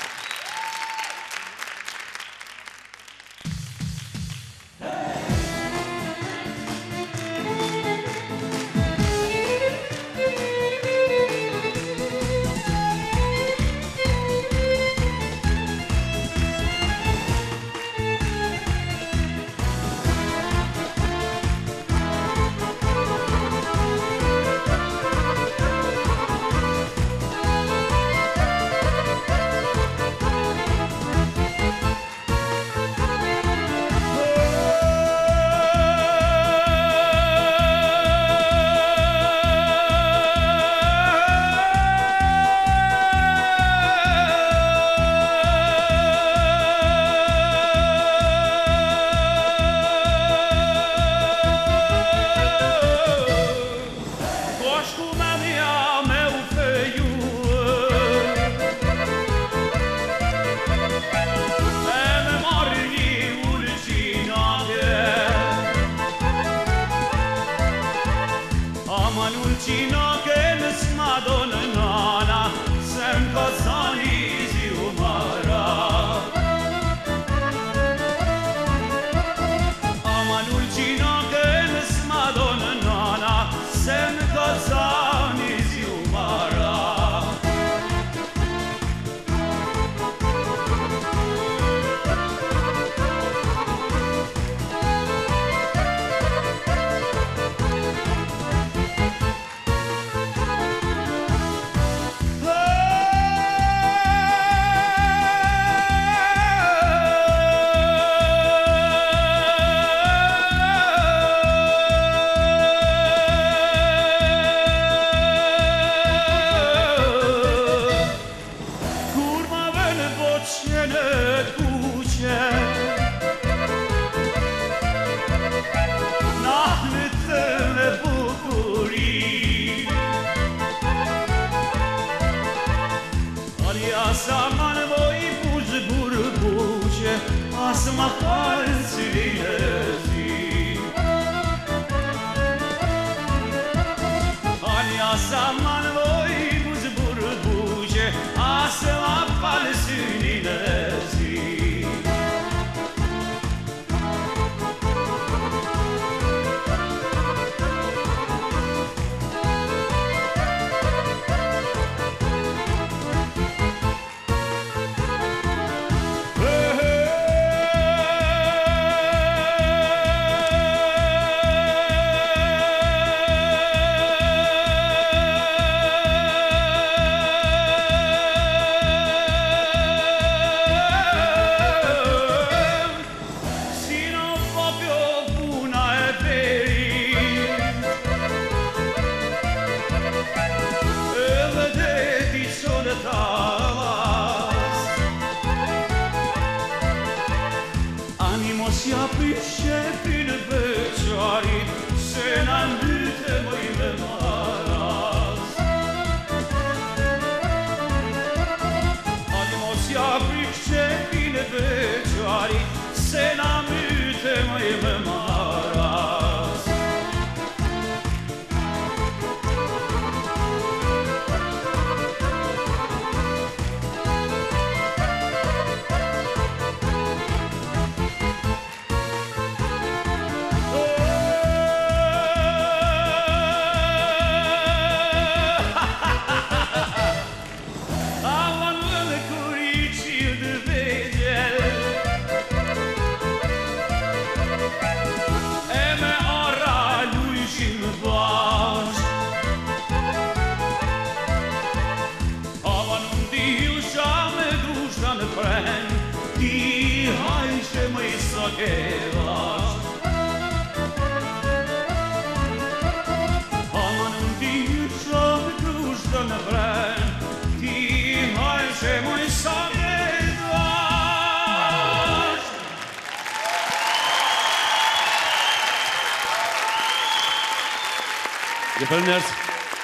Ju faleminderit.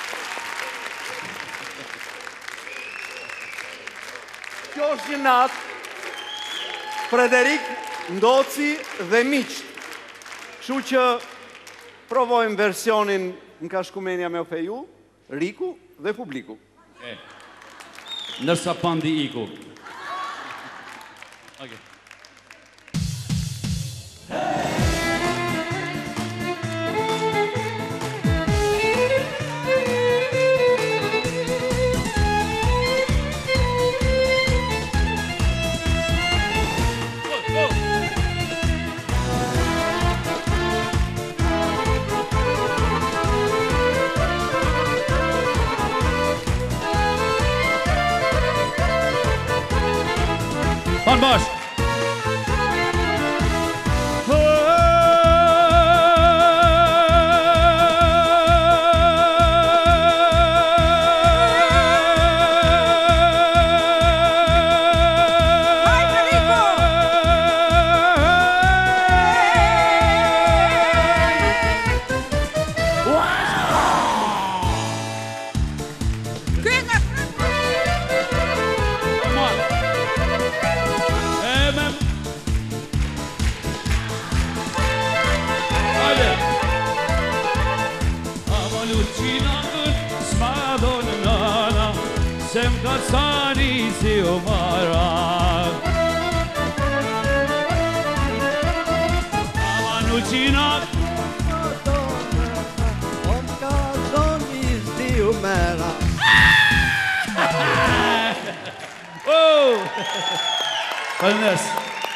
Kjo është një natë Frederik, Ndoci dhe miqt. Kështu që provojmë versionin në ka shkumenja me ofeju, Riku dhe publiku. Nërsa pandi iku. Okay. Pan bash. Sani si umara Amanucina Om ka zoni zdi umera. Oh! Faleminderit.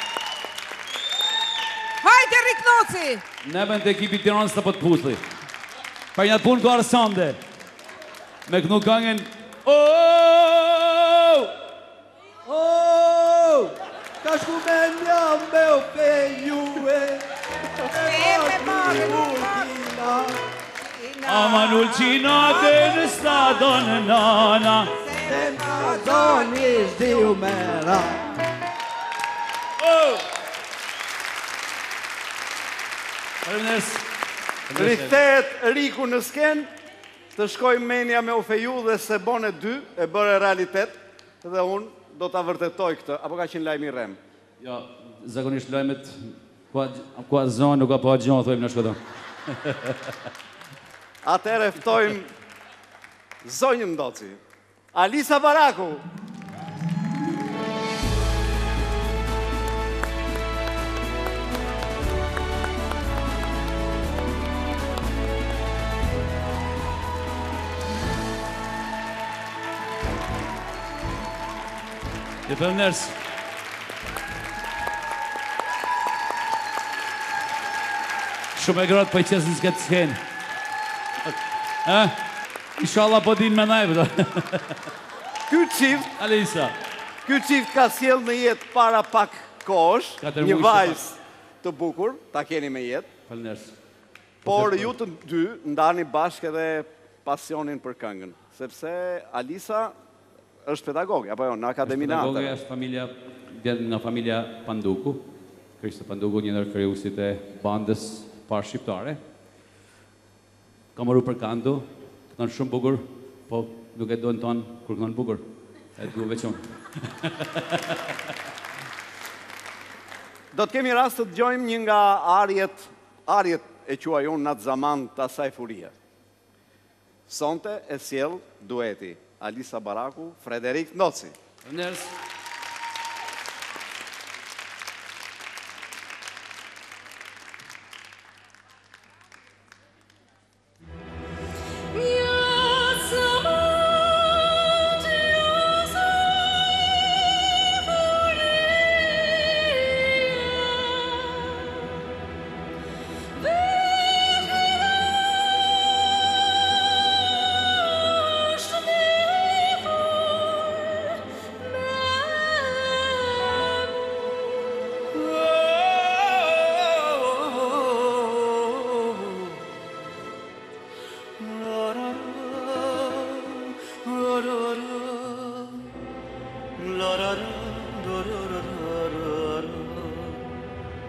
Hajde Riknoci! Neben të ekipi Tiranës të po të pusli. Pa një të punë kërë sande. Me kënu këngën Oh! Oh! Ka shkumenja me ofejue. E me marë ultina. Amanucina dhe në stadon nana. Se ma zoni zdi umera. Oh! Faleminderit. Rikthehet Riku në sken, të shkoj menja me ofeju dhe se bone dy e bërë realitet dhe unë do të vërtetoj këtë, apo ka qenë lajmi rem? Jo, zakonisht lajmet kua zonë nuk ka pa gjonë, thojmë në shkodon. Atëre ftojmë zonjën Ndoci, Alisa Baraku. Ju faleminderit. Shumë e gratë për i qesë në s'ketë s'kenë. Inshallah po din me najbë. Ky qift, Alisa. ky qift ka sjell në jetë para pak kosh, Katër një muaj vajzë të bukur, ta keni me jetë, Faleminderit. por ju të dy ndani bashkë edhe pasionin për këngën, sepse Alisa është pedagoge, apo jo, në Akademi në Pedagoge Atëre. është familja, vjen nga familja Panduku. Krishtë Panduku, një nërë kryusit e bandës parë shqiptare. Ka mëru për kandu, këton shumë bukur, po nuk e dojnë tonë kur këton bukur. E të duhe veçon. Do të kemi rast të dëgjojmë një nga arjet, arjet e quaj unë në atë zaman të asaj furie. Sonte e sjell dueti Alisa Baraku, Frederik Ndoci. Faleminderit.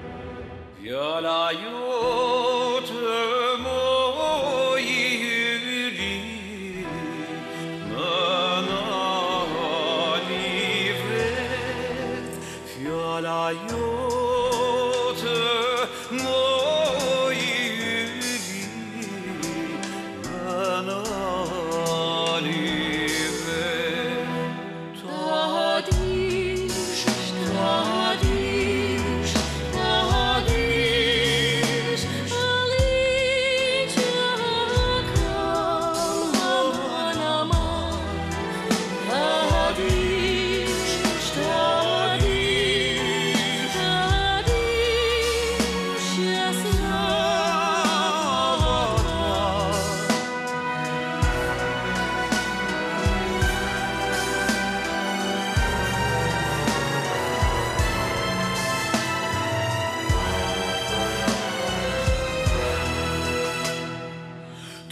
Ja la ju të mojë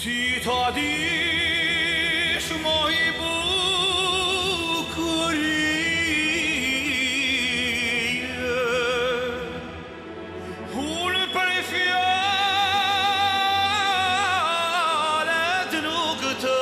Ti ta dish moj bukurie, unë për fjallet nuk të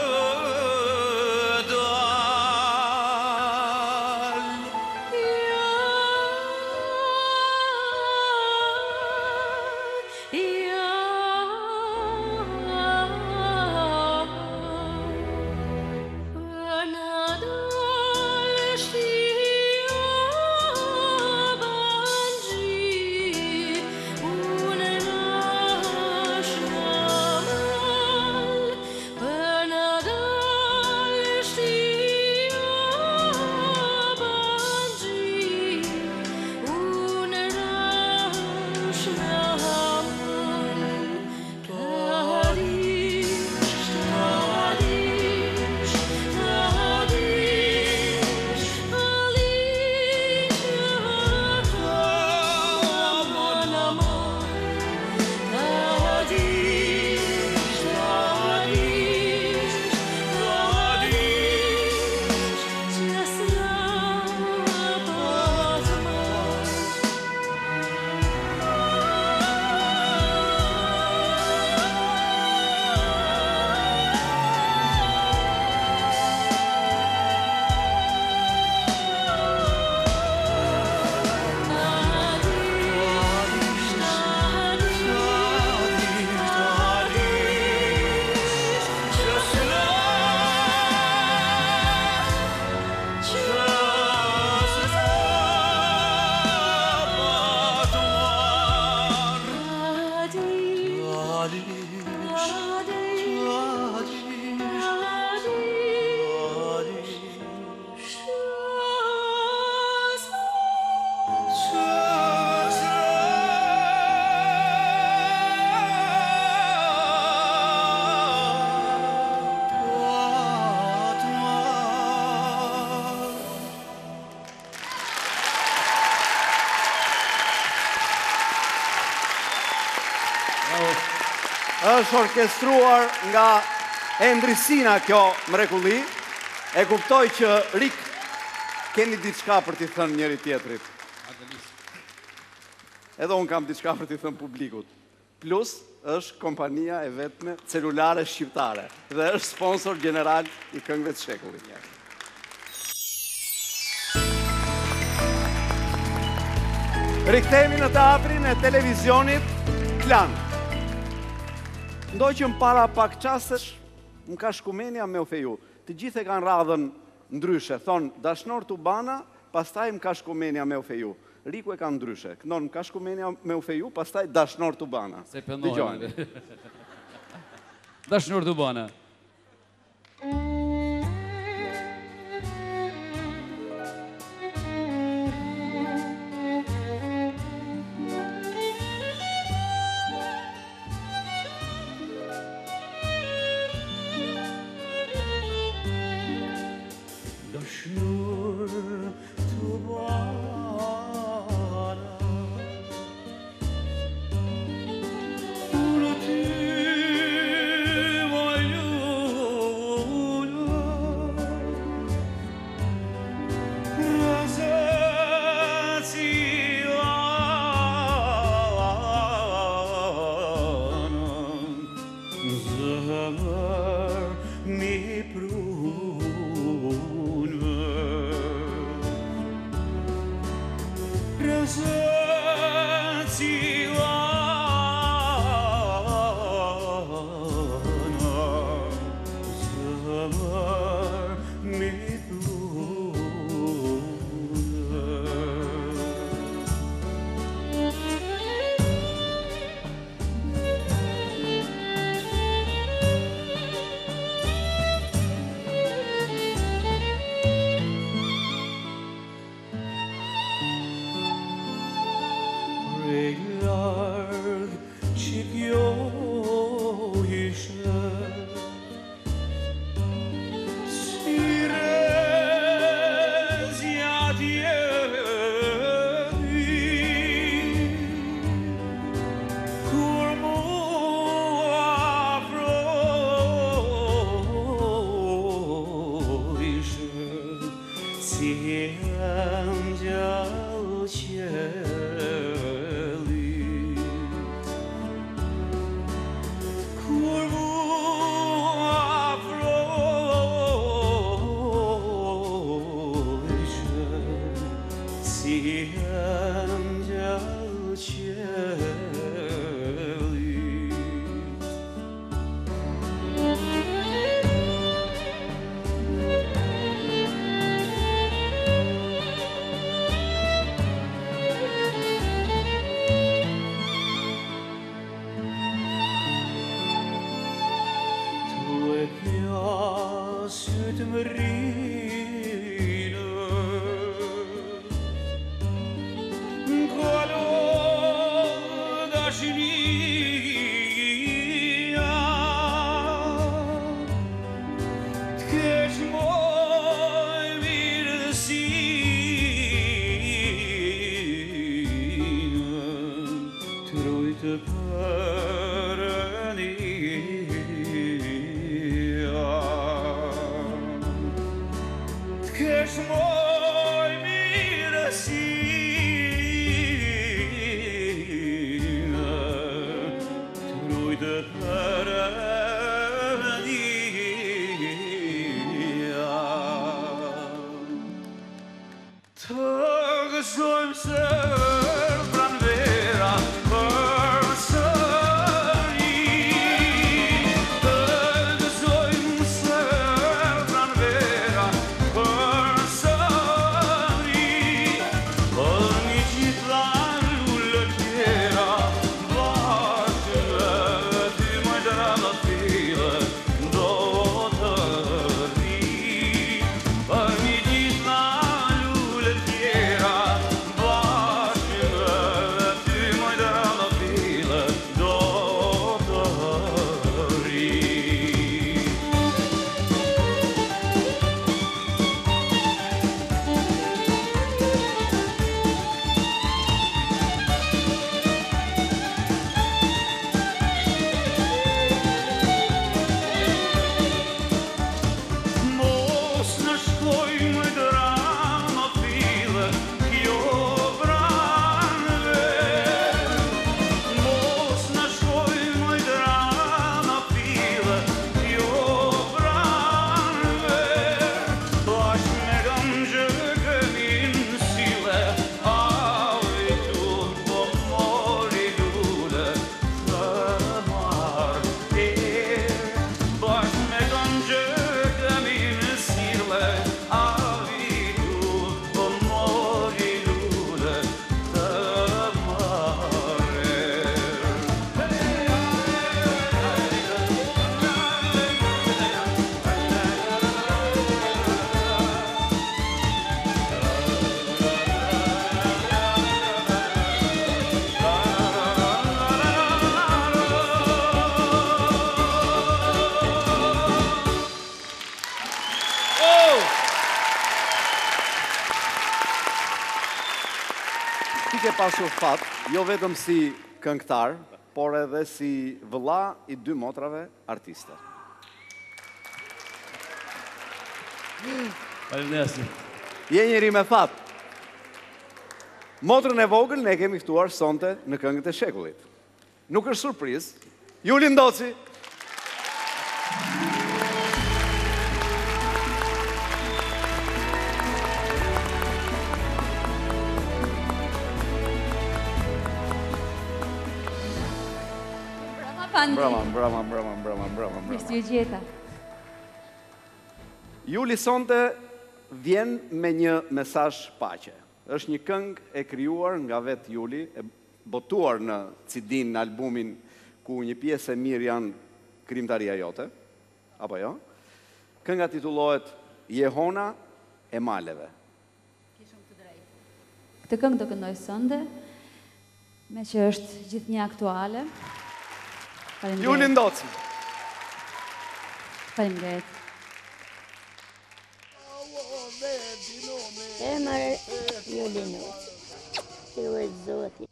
është orkestruar nga Endri Sina kjo mrekulli. E kuptoj që Rik keni diçka për t'i thënë njëri tjetrit. Edhe unë kam diçka për t'i thënë publikut. Plus është kompania e vetme celulare shqiptare dhe është sponsor general i këngëve të shekullit. Rikthehemi në teatrin e televizionit Klan. Ndoj që më para pak qasesh, më ka shkumenia me Ofeju. Të gjithë e kanë radhën ndryshe, thonë Dashnor Tubana, pastaj më ka shkumenia me Ofeju. Riku e ka ndryshe, kënon më ka shkumenia me Ofeju, pastaj Dashnor Tubana. Se pëndohen. Dashnor Tubana. Kur mua afro moj mirësia, truj të përëndia. Të gëzojmë se pranvera për sëri, të gëzojmë se pranvera për sëri, për një gjitha lullët tjera, bashkëve ty më drama file, do të ri, për një gjitha lullët tjera, bashkëve ty më drama file, do të ri. Mos në shkoj më drama file, kjo pranve. Mos në shkoj më drama file, kjo pranve. Bashkë me gëmgjë këmin sile, avitur po mori lule, të marrë tjerë. Bashkë me gëmgjë këmin sile, avitur po mori lule, të marrë. Ti ke pasur fat, jo vetëm si këngëtar, por edhe si vëlla i dy motrave artiste. Faleminderit. Je njëri me fat. Motrën e vogël ne kemi ftuar sonte në këngët e shekullit. Nuk është surprizë, Juli Ndoci. Pandi. Brava, brava, brava, brava, brava, Mirë brava. si u gjeta. Juli sonte vjen me një mesazh paqe. Është një këngë e krijuar nga vetë Juli, e botuar në C D-n, në albumin ku një pjesë e mirë janë krimtaria jote, apo jo? Kënga titullohet Jehona e maleve. Këtë këngë do këndoj sonde, me që është gjithnjë aktuale. Faleminderit. Juli Ndoci. Faleminderit. Emër Juli Ndoci. Ju e Zoti.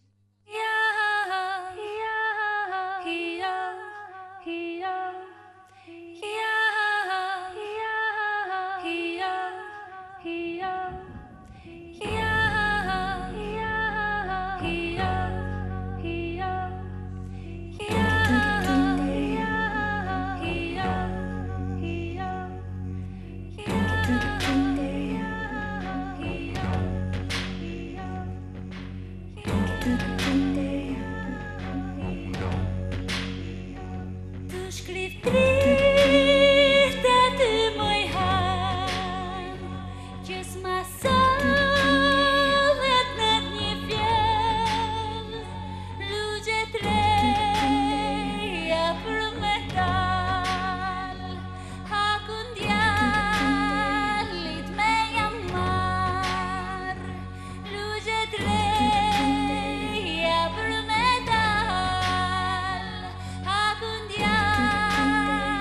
Yeah.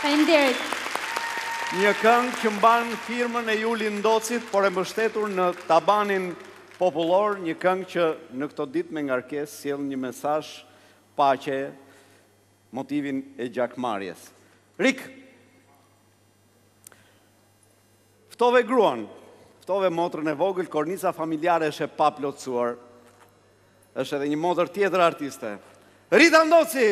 Faleminderit. Një këngë që mban firmën e Juli Ndocit, por e mbështetur në tabanin popullor, një këngë që në këto ditë me ngarkesë sjell një mesazh paqe, motivin e gjakmarrjes. Rik, ftove gruan, ftove motrën e vogël, kornica familjare është e paplotësuar. Është edhe një motër tjetër artiste. Rita Ndoci!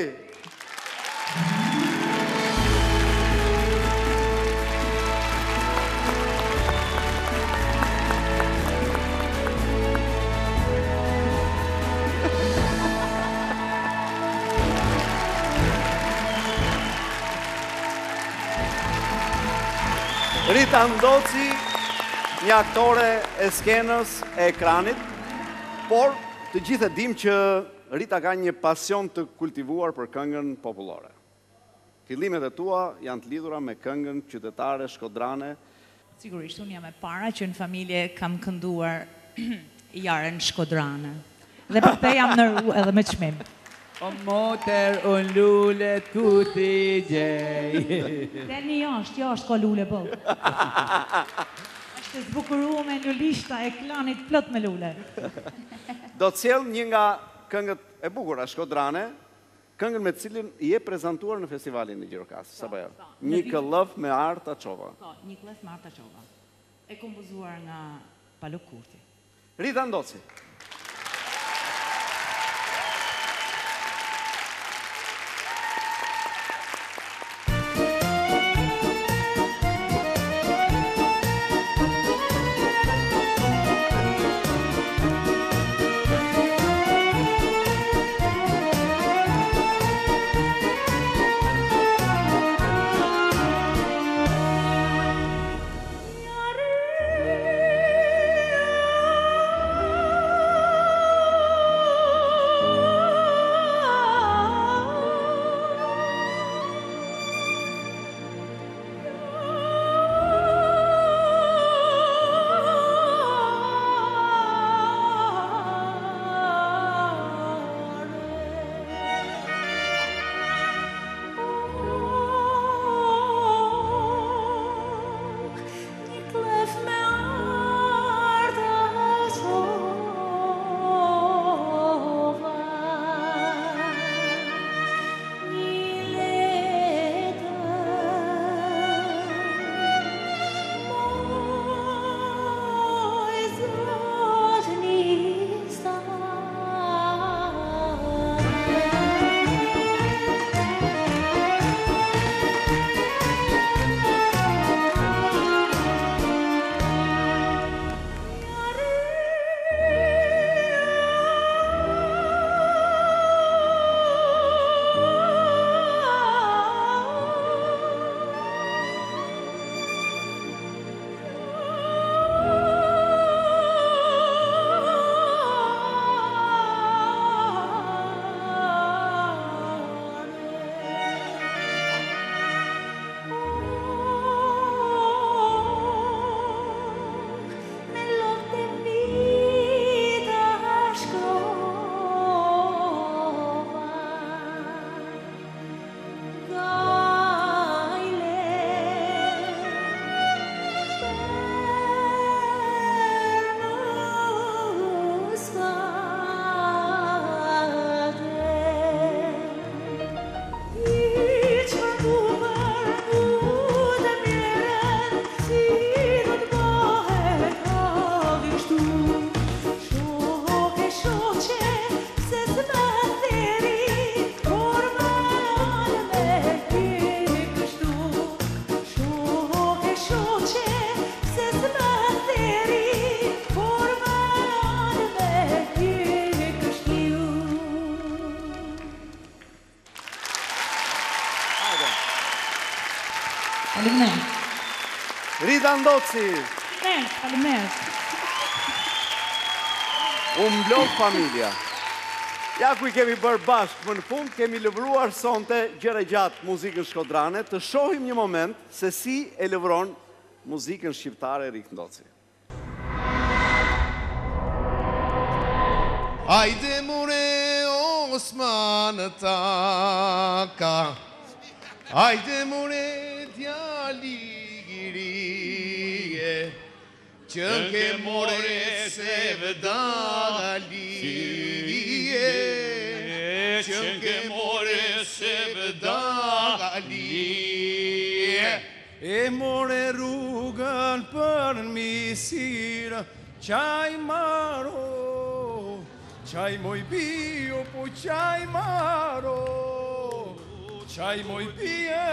Rita Ndoci, një aktore e skenës, e ekranit, por të gjithë e dim që Rita ka një pasion të kultivuar për këngën popullore. Fillimet e tua janë të lidhura me këngën qytetare shkodrane. Sigurisht, unë jam e para që në familje kam kënduar Jaren Shkodrane. Dhe për te jam në edhe me çmim. O moter, o lullet, ku ti gjej. Dhe një jashtë, jashtë ka lule bëllë. Është zbukuruar me një lishta e klanit plot me lule. Do të sjell një nga këngët e bukura shkodrane, këngën me cilin i e prezantuar në festivalin e Gjirokastës, apo jo? Një këllëf me Arta Çova. Po, një këllëf me Arta Çova. E kompozuar nga Palok Kurti. Rita Ndoci. Rita Ndoci. Faleminderit, faleminderit. U mblodh familja. Ja ku i kemi bërë bashkë, më në fund kemi lëvruar sonte gjëra gjatë muzikën shkodrane, të shohim një moment se si e lëvron muzikën shqiptare Rita Ndoci. Ajde more Osman taka, ajde more që ke more se vdali, që ke more se vdali. E more rrugën për misira, qaj maro, qaj moj bio, po qaj maro, qaj moj bio.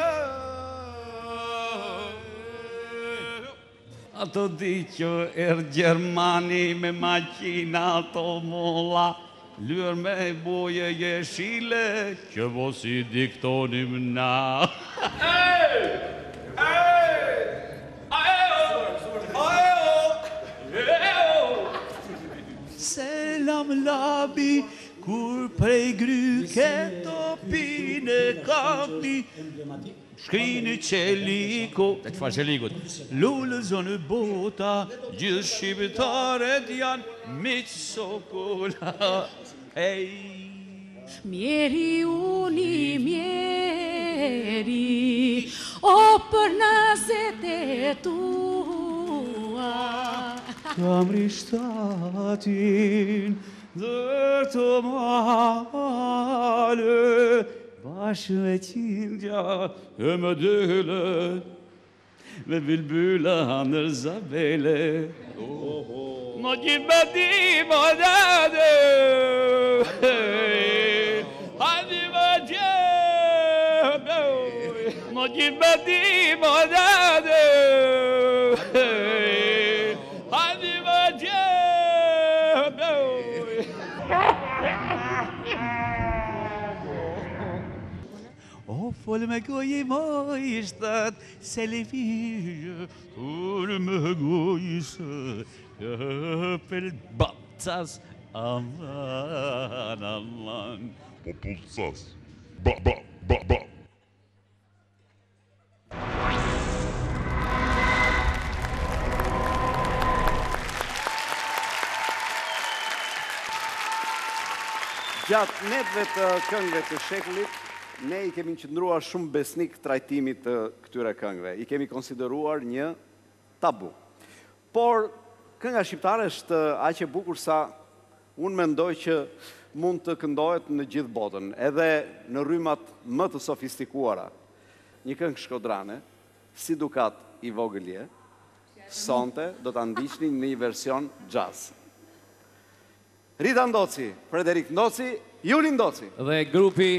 Ato di që er Gjermani me makina automolla, lër me boje jeshile, që vos i diktonim na. Ej! Ej! Aeo! Aeo! Aeo! Selam labi, kur prej gryke topine kapi, shkrini qeliko, e qëfar qelikut? Lullë zonë bota, gjithë shqiptaret janë miqë sokola. Ej! Mjeri uni mjeri, o për nazet e tua. Kam rishtatin dhe të malë, bashkë me qindja e më dële, me bilbyla ndër zabele. Më gjithë me di më dade, hajdi më gjithë, më gjithë me di më dade, hajdi më gjithë. O, folë me gojë moj ishtat, se le vijë, folë me gojë ishtat, për baptas, aman, aman. Po pulsas, ba, ba, ba, ba. Gjatë netve të këngëve të shekullit, ne i kemi qëndruar shumë besnik trajtimit të këtyre këngëve. I kemi konsideruar një tabu. Por, kënga shqiptare është aq e bukur sa unë mendoj që mund të këndohet në gjithë botën, edhe në rrymat më të sofistikuara. Një këngë shkodrane, si dukat i vogëlje, sonte do të ndiqni në një version jazz. Rita Ndoci, Frederik Ndoci, Juli Ndoci. Dhe grupi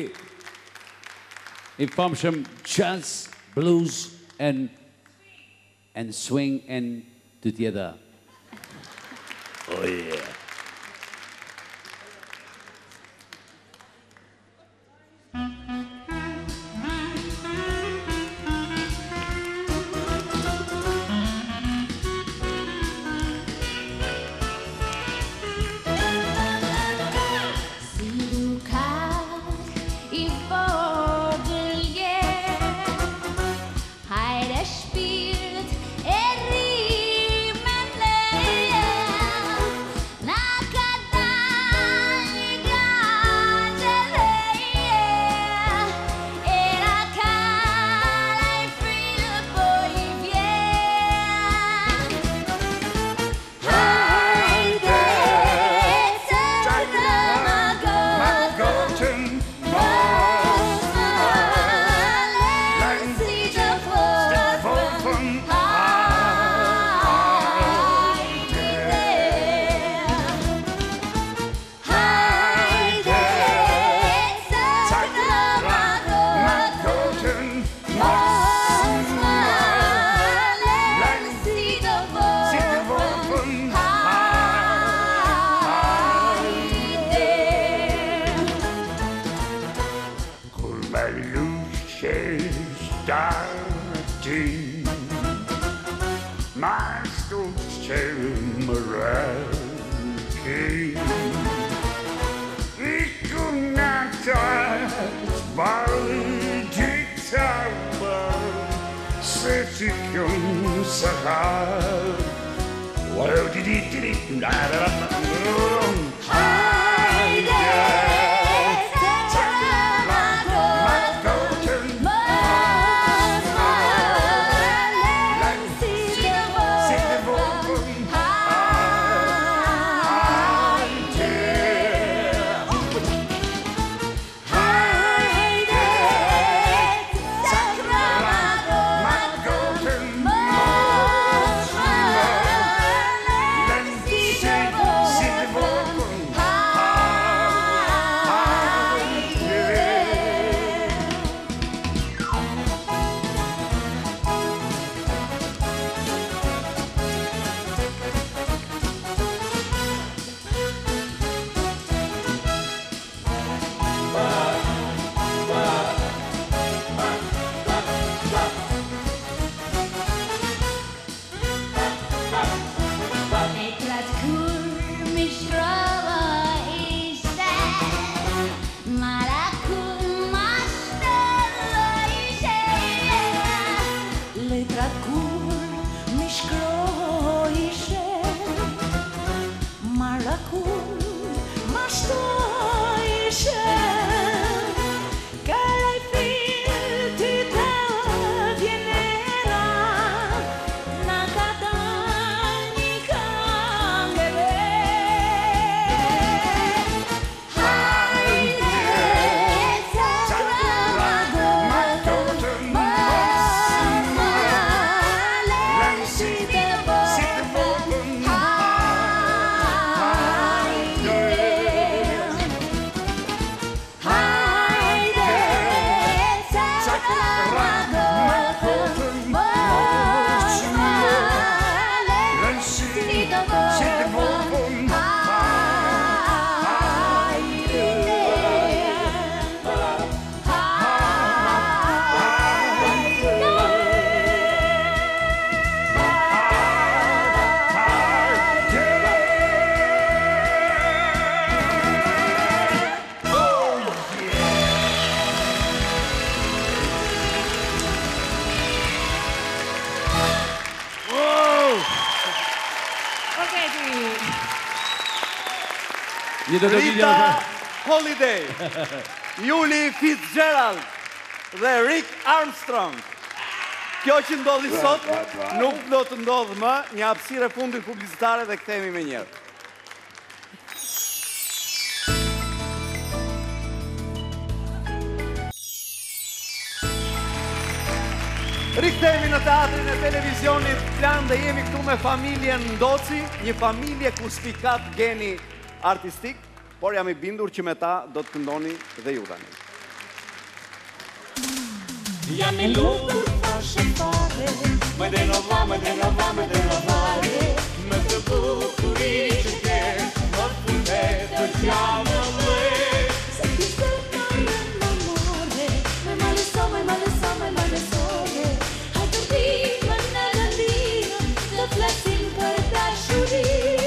i famshëm jazz, blues and and swing and të tjeda. Oh yeah. High Një do të Rita Holiday, Juli Fitzgerald dhe Rick Armstrong. Kjo që ndodhi sot nuk do të ndodhë më, një hapësirë e fundit publicitare dhe kthehemi me njerë. Rikthehemi në teatrin e televizionit Plan dhe jemi këtu me familjen Ndoci, një familje ku spikat geni artistik, por jam i bindur që me ta do të këndoni dhe ju tani. Jam i lutur fashe fare, më dhe në va, më dhe në va, më dhe në vare, më të bukuri që ke, më funde të gjamë dhe. Se ti se në në more, me male so, me male so, me male so, hai të rrimë në lëndirë, të flesim për dashuri.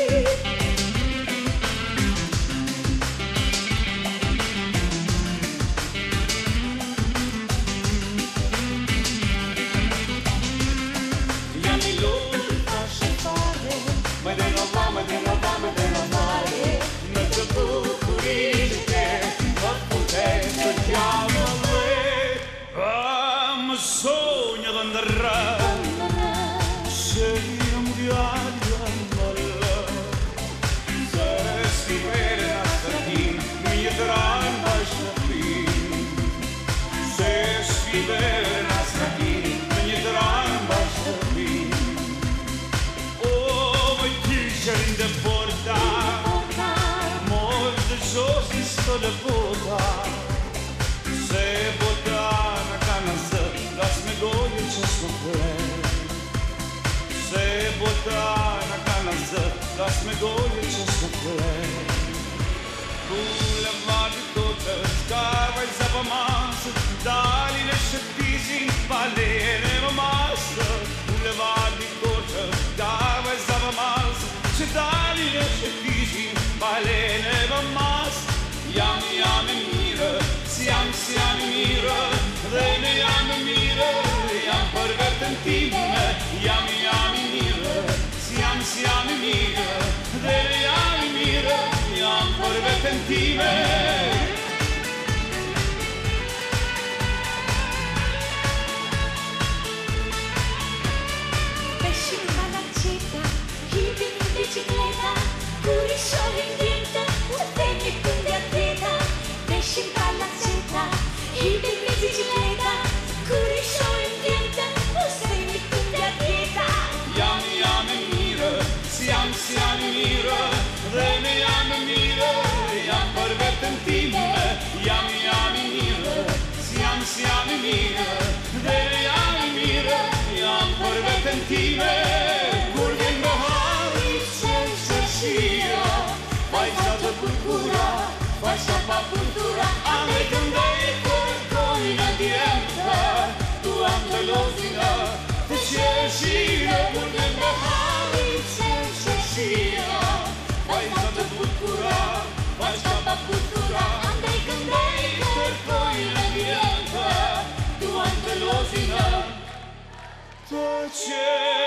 De puta, se botana kanë zë, las me gojë që s'më flet. Se botana kanë zë, las me gojë që s'më flet. Bulevardit totë, skarvaj za për masë, dalin e shëtizin, palen e më masë. Bulevardit totë, skarvaj za për masë, që dalin e shëtizin, palen e më masë. Jam, jam e mire, si jam, si jam e mire, dhe ne jam e mire, jam për vetën time. Jam, jam e mire, si jam, si jam e mire, dhe ne jam e mire, jam për vetën time. Veshim banaceta, hipin në bicikleta, kur i shohin djenta, që themi këndja teta. Veshim banaceta, hipin në bicikleta, kur i shohin djenta, që themi këndja teta. Jam, jam e mire, si jam, si jam e mire, dhe ne jam e mire, jam për vetën time. Jam, jam e mire, si jam, si jam e mire, dhe ne jam e mire, jam për vetën time. Kur vjen bahari qenë shërshia, vajza të bunkura, vajza pa puntura, ame këndej kërkoj në djenta, tu am të lozina, të qeshire. Kur vjen bahari qenë shërshia, vajza të bunkura, vajza pa puntura, ame këndej kërkoj në djenta, tu am të lozina, të qeshire.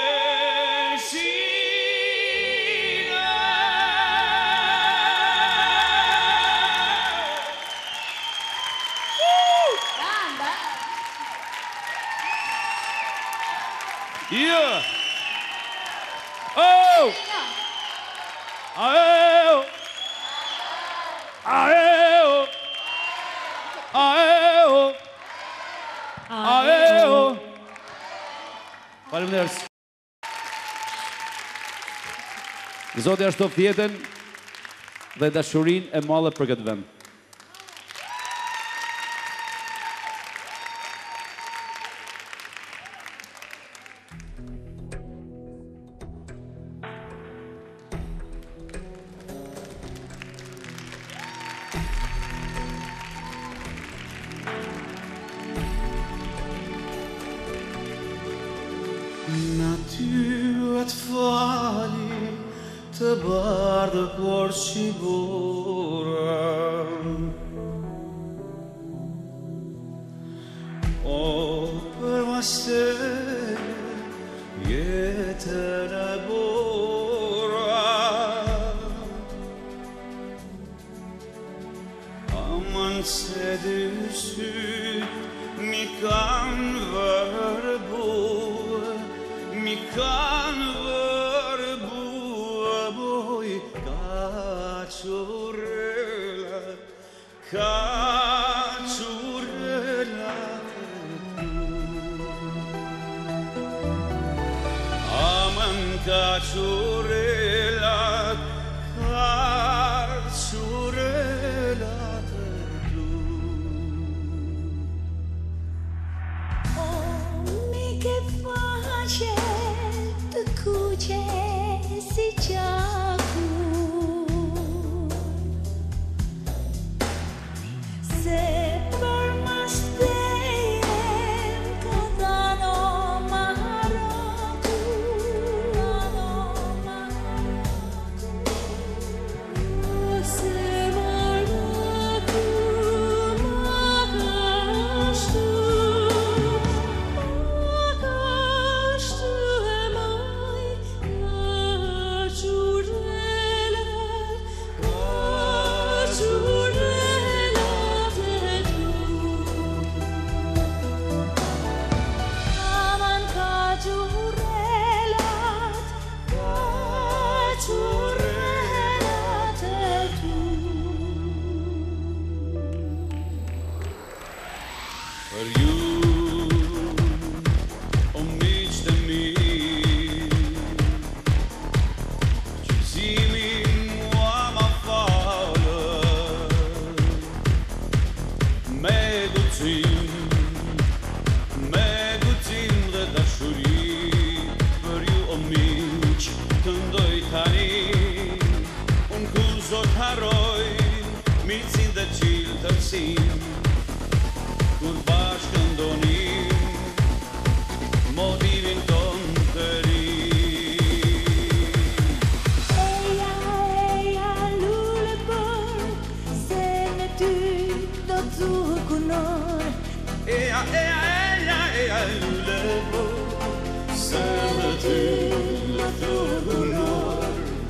Yeah. Oh. Aeo. Aeo. Aeo. Aeo. Faleminderit. Zoti ashtu shtoft jetën dhe dashurinë e madhe për këtë vend. Natyrat fali të bardhë por shibura. O, për maste jetën e bura. dy sy mi kanë vërbu, mi kanë vërbu, boj kacurela, kacurela tu. Aman kacurela, kacurela tu. Che face tu cuce si ciacu se per mastem cadano maharaku se maraku magastu Për ju, o miq të mi, qëllëzimin mua ma falë, me guxim, me guxim dhe dashuri, për ju o miq të ndoj tani, unë kur zot harroj, miqësin dhe qiltërsin, kur bashkë ndonim motivin ton të ri. Eja, eja, lule për, se në ty do të kunor. Eja, eja, eja, eja, lule për, se në ty do të kunor.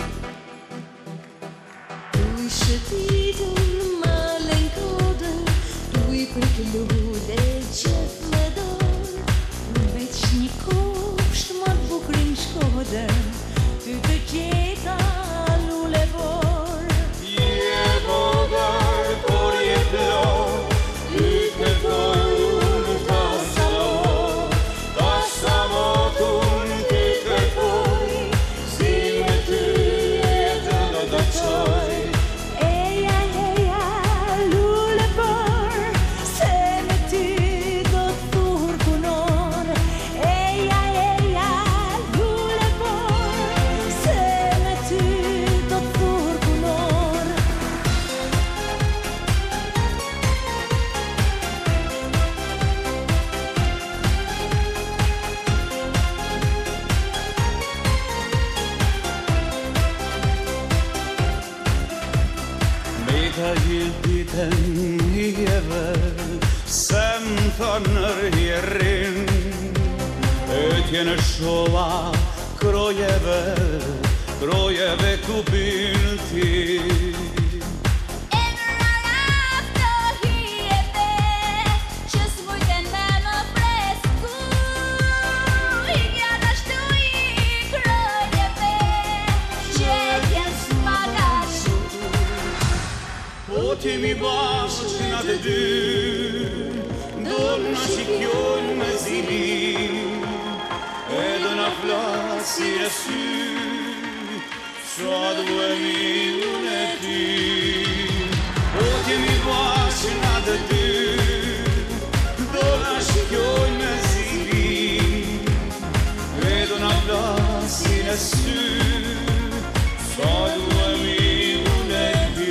Tu i shëtitën më lenkodën, tu i përkëllule qëtë më dorë, veç një kosht më të bukrin shkodër, ty të gjeta lule borë. Je bogar, por je plot, ty të kërkoj ta samo, ta samo unë ty kërkoj, si me ty jetën do të qoj. Eja, eja, lule borë, se me ty do të thurë punor. Eja, eja, lule borë, se me ty do të thurë punor. Me ka gjithë ditën hjeve, se më thonë rjerin, e tjene shola krojeve, krojeve ku bil ti. Po ti mi bashkë nga të dy, do na shikjojnë me zili, e do na flasi e sy, sa duhemi unë e ty. Po ti mi bashkë nga të dy, do na shikjojnë me zili, e do na flasi e sy, sa duhemi unë e ty.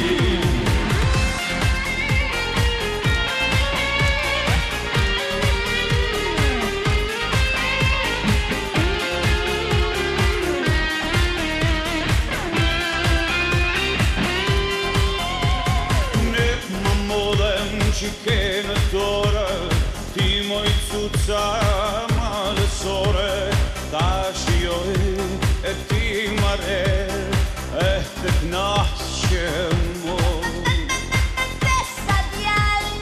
Që ke në tore, ti moj cuca malësore, ta shioj e ti mare, e të knaqe mo. Besa djallë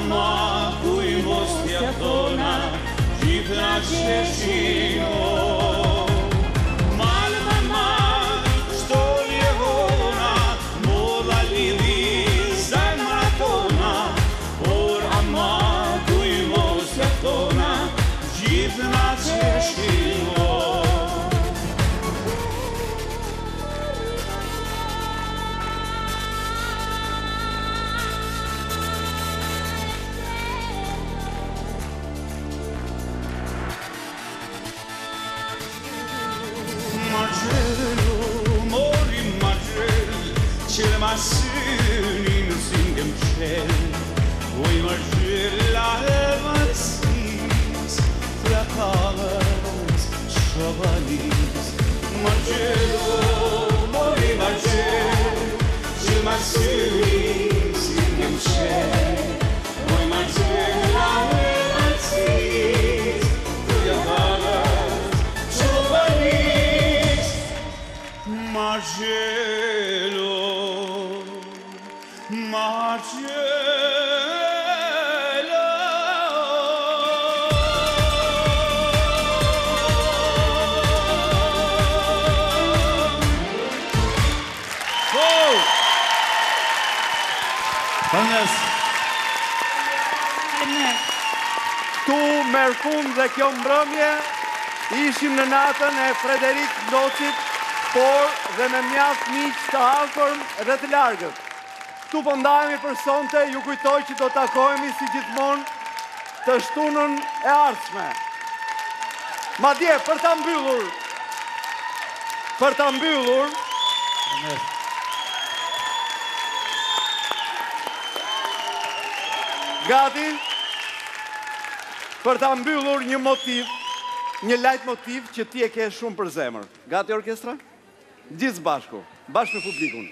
ama ku i mos t'ja thona gjitha që shino. Malë mama, shto ljevona, moda lidhi zemra tona, por ama ku i mos t'ja thona gjitha që shino. Marcello, mori Marcello, që ma synin zingëm qel. Oj Marcella e Marsis, frakavës, shavalis. Marcello, mori Marcello, që ma synin zingëm qel. Oj Marcella e Marsis, frakavës, shavalis. Marcello, Marcello. Oh! Këngës. Tu merr fund dhe kjo mbrëmje, ishim në natën e Frederik Knocit, por dhe me mjaft miq të afërm dhe të largët. Ktu po ndahemi për sonte, ju kujtoj që do takohemi si gjithmonë të shtunën e ardhshme. Madje për ta mbyllur, për ta mbyllur, gati, për ta mbyllur një motiv, një lajt motiv që ti e ke shumë për zemër. Gati orkestra? Gjithë bashku, bashkë me publikun.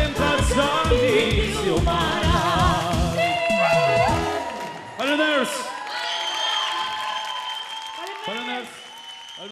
Nurse.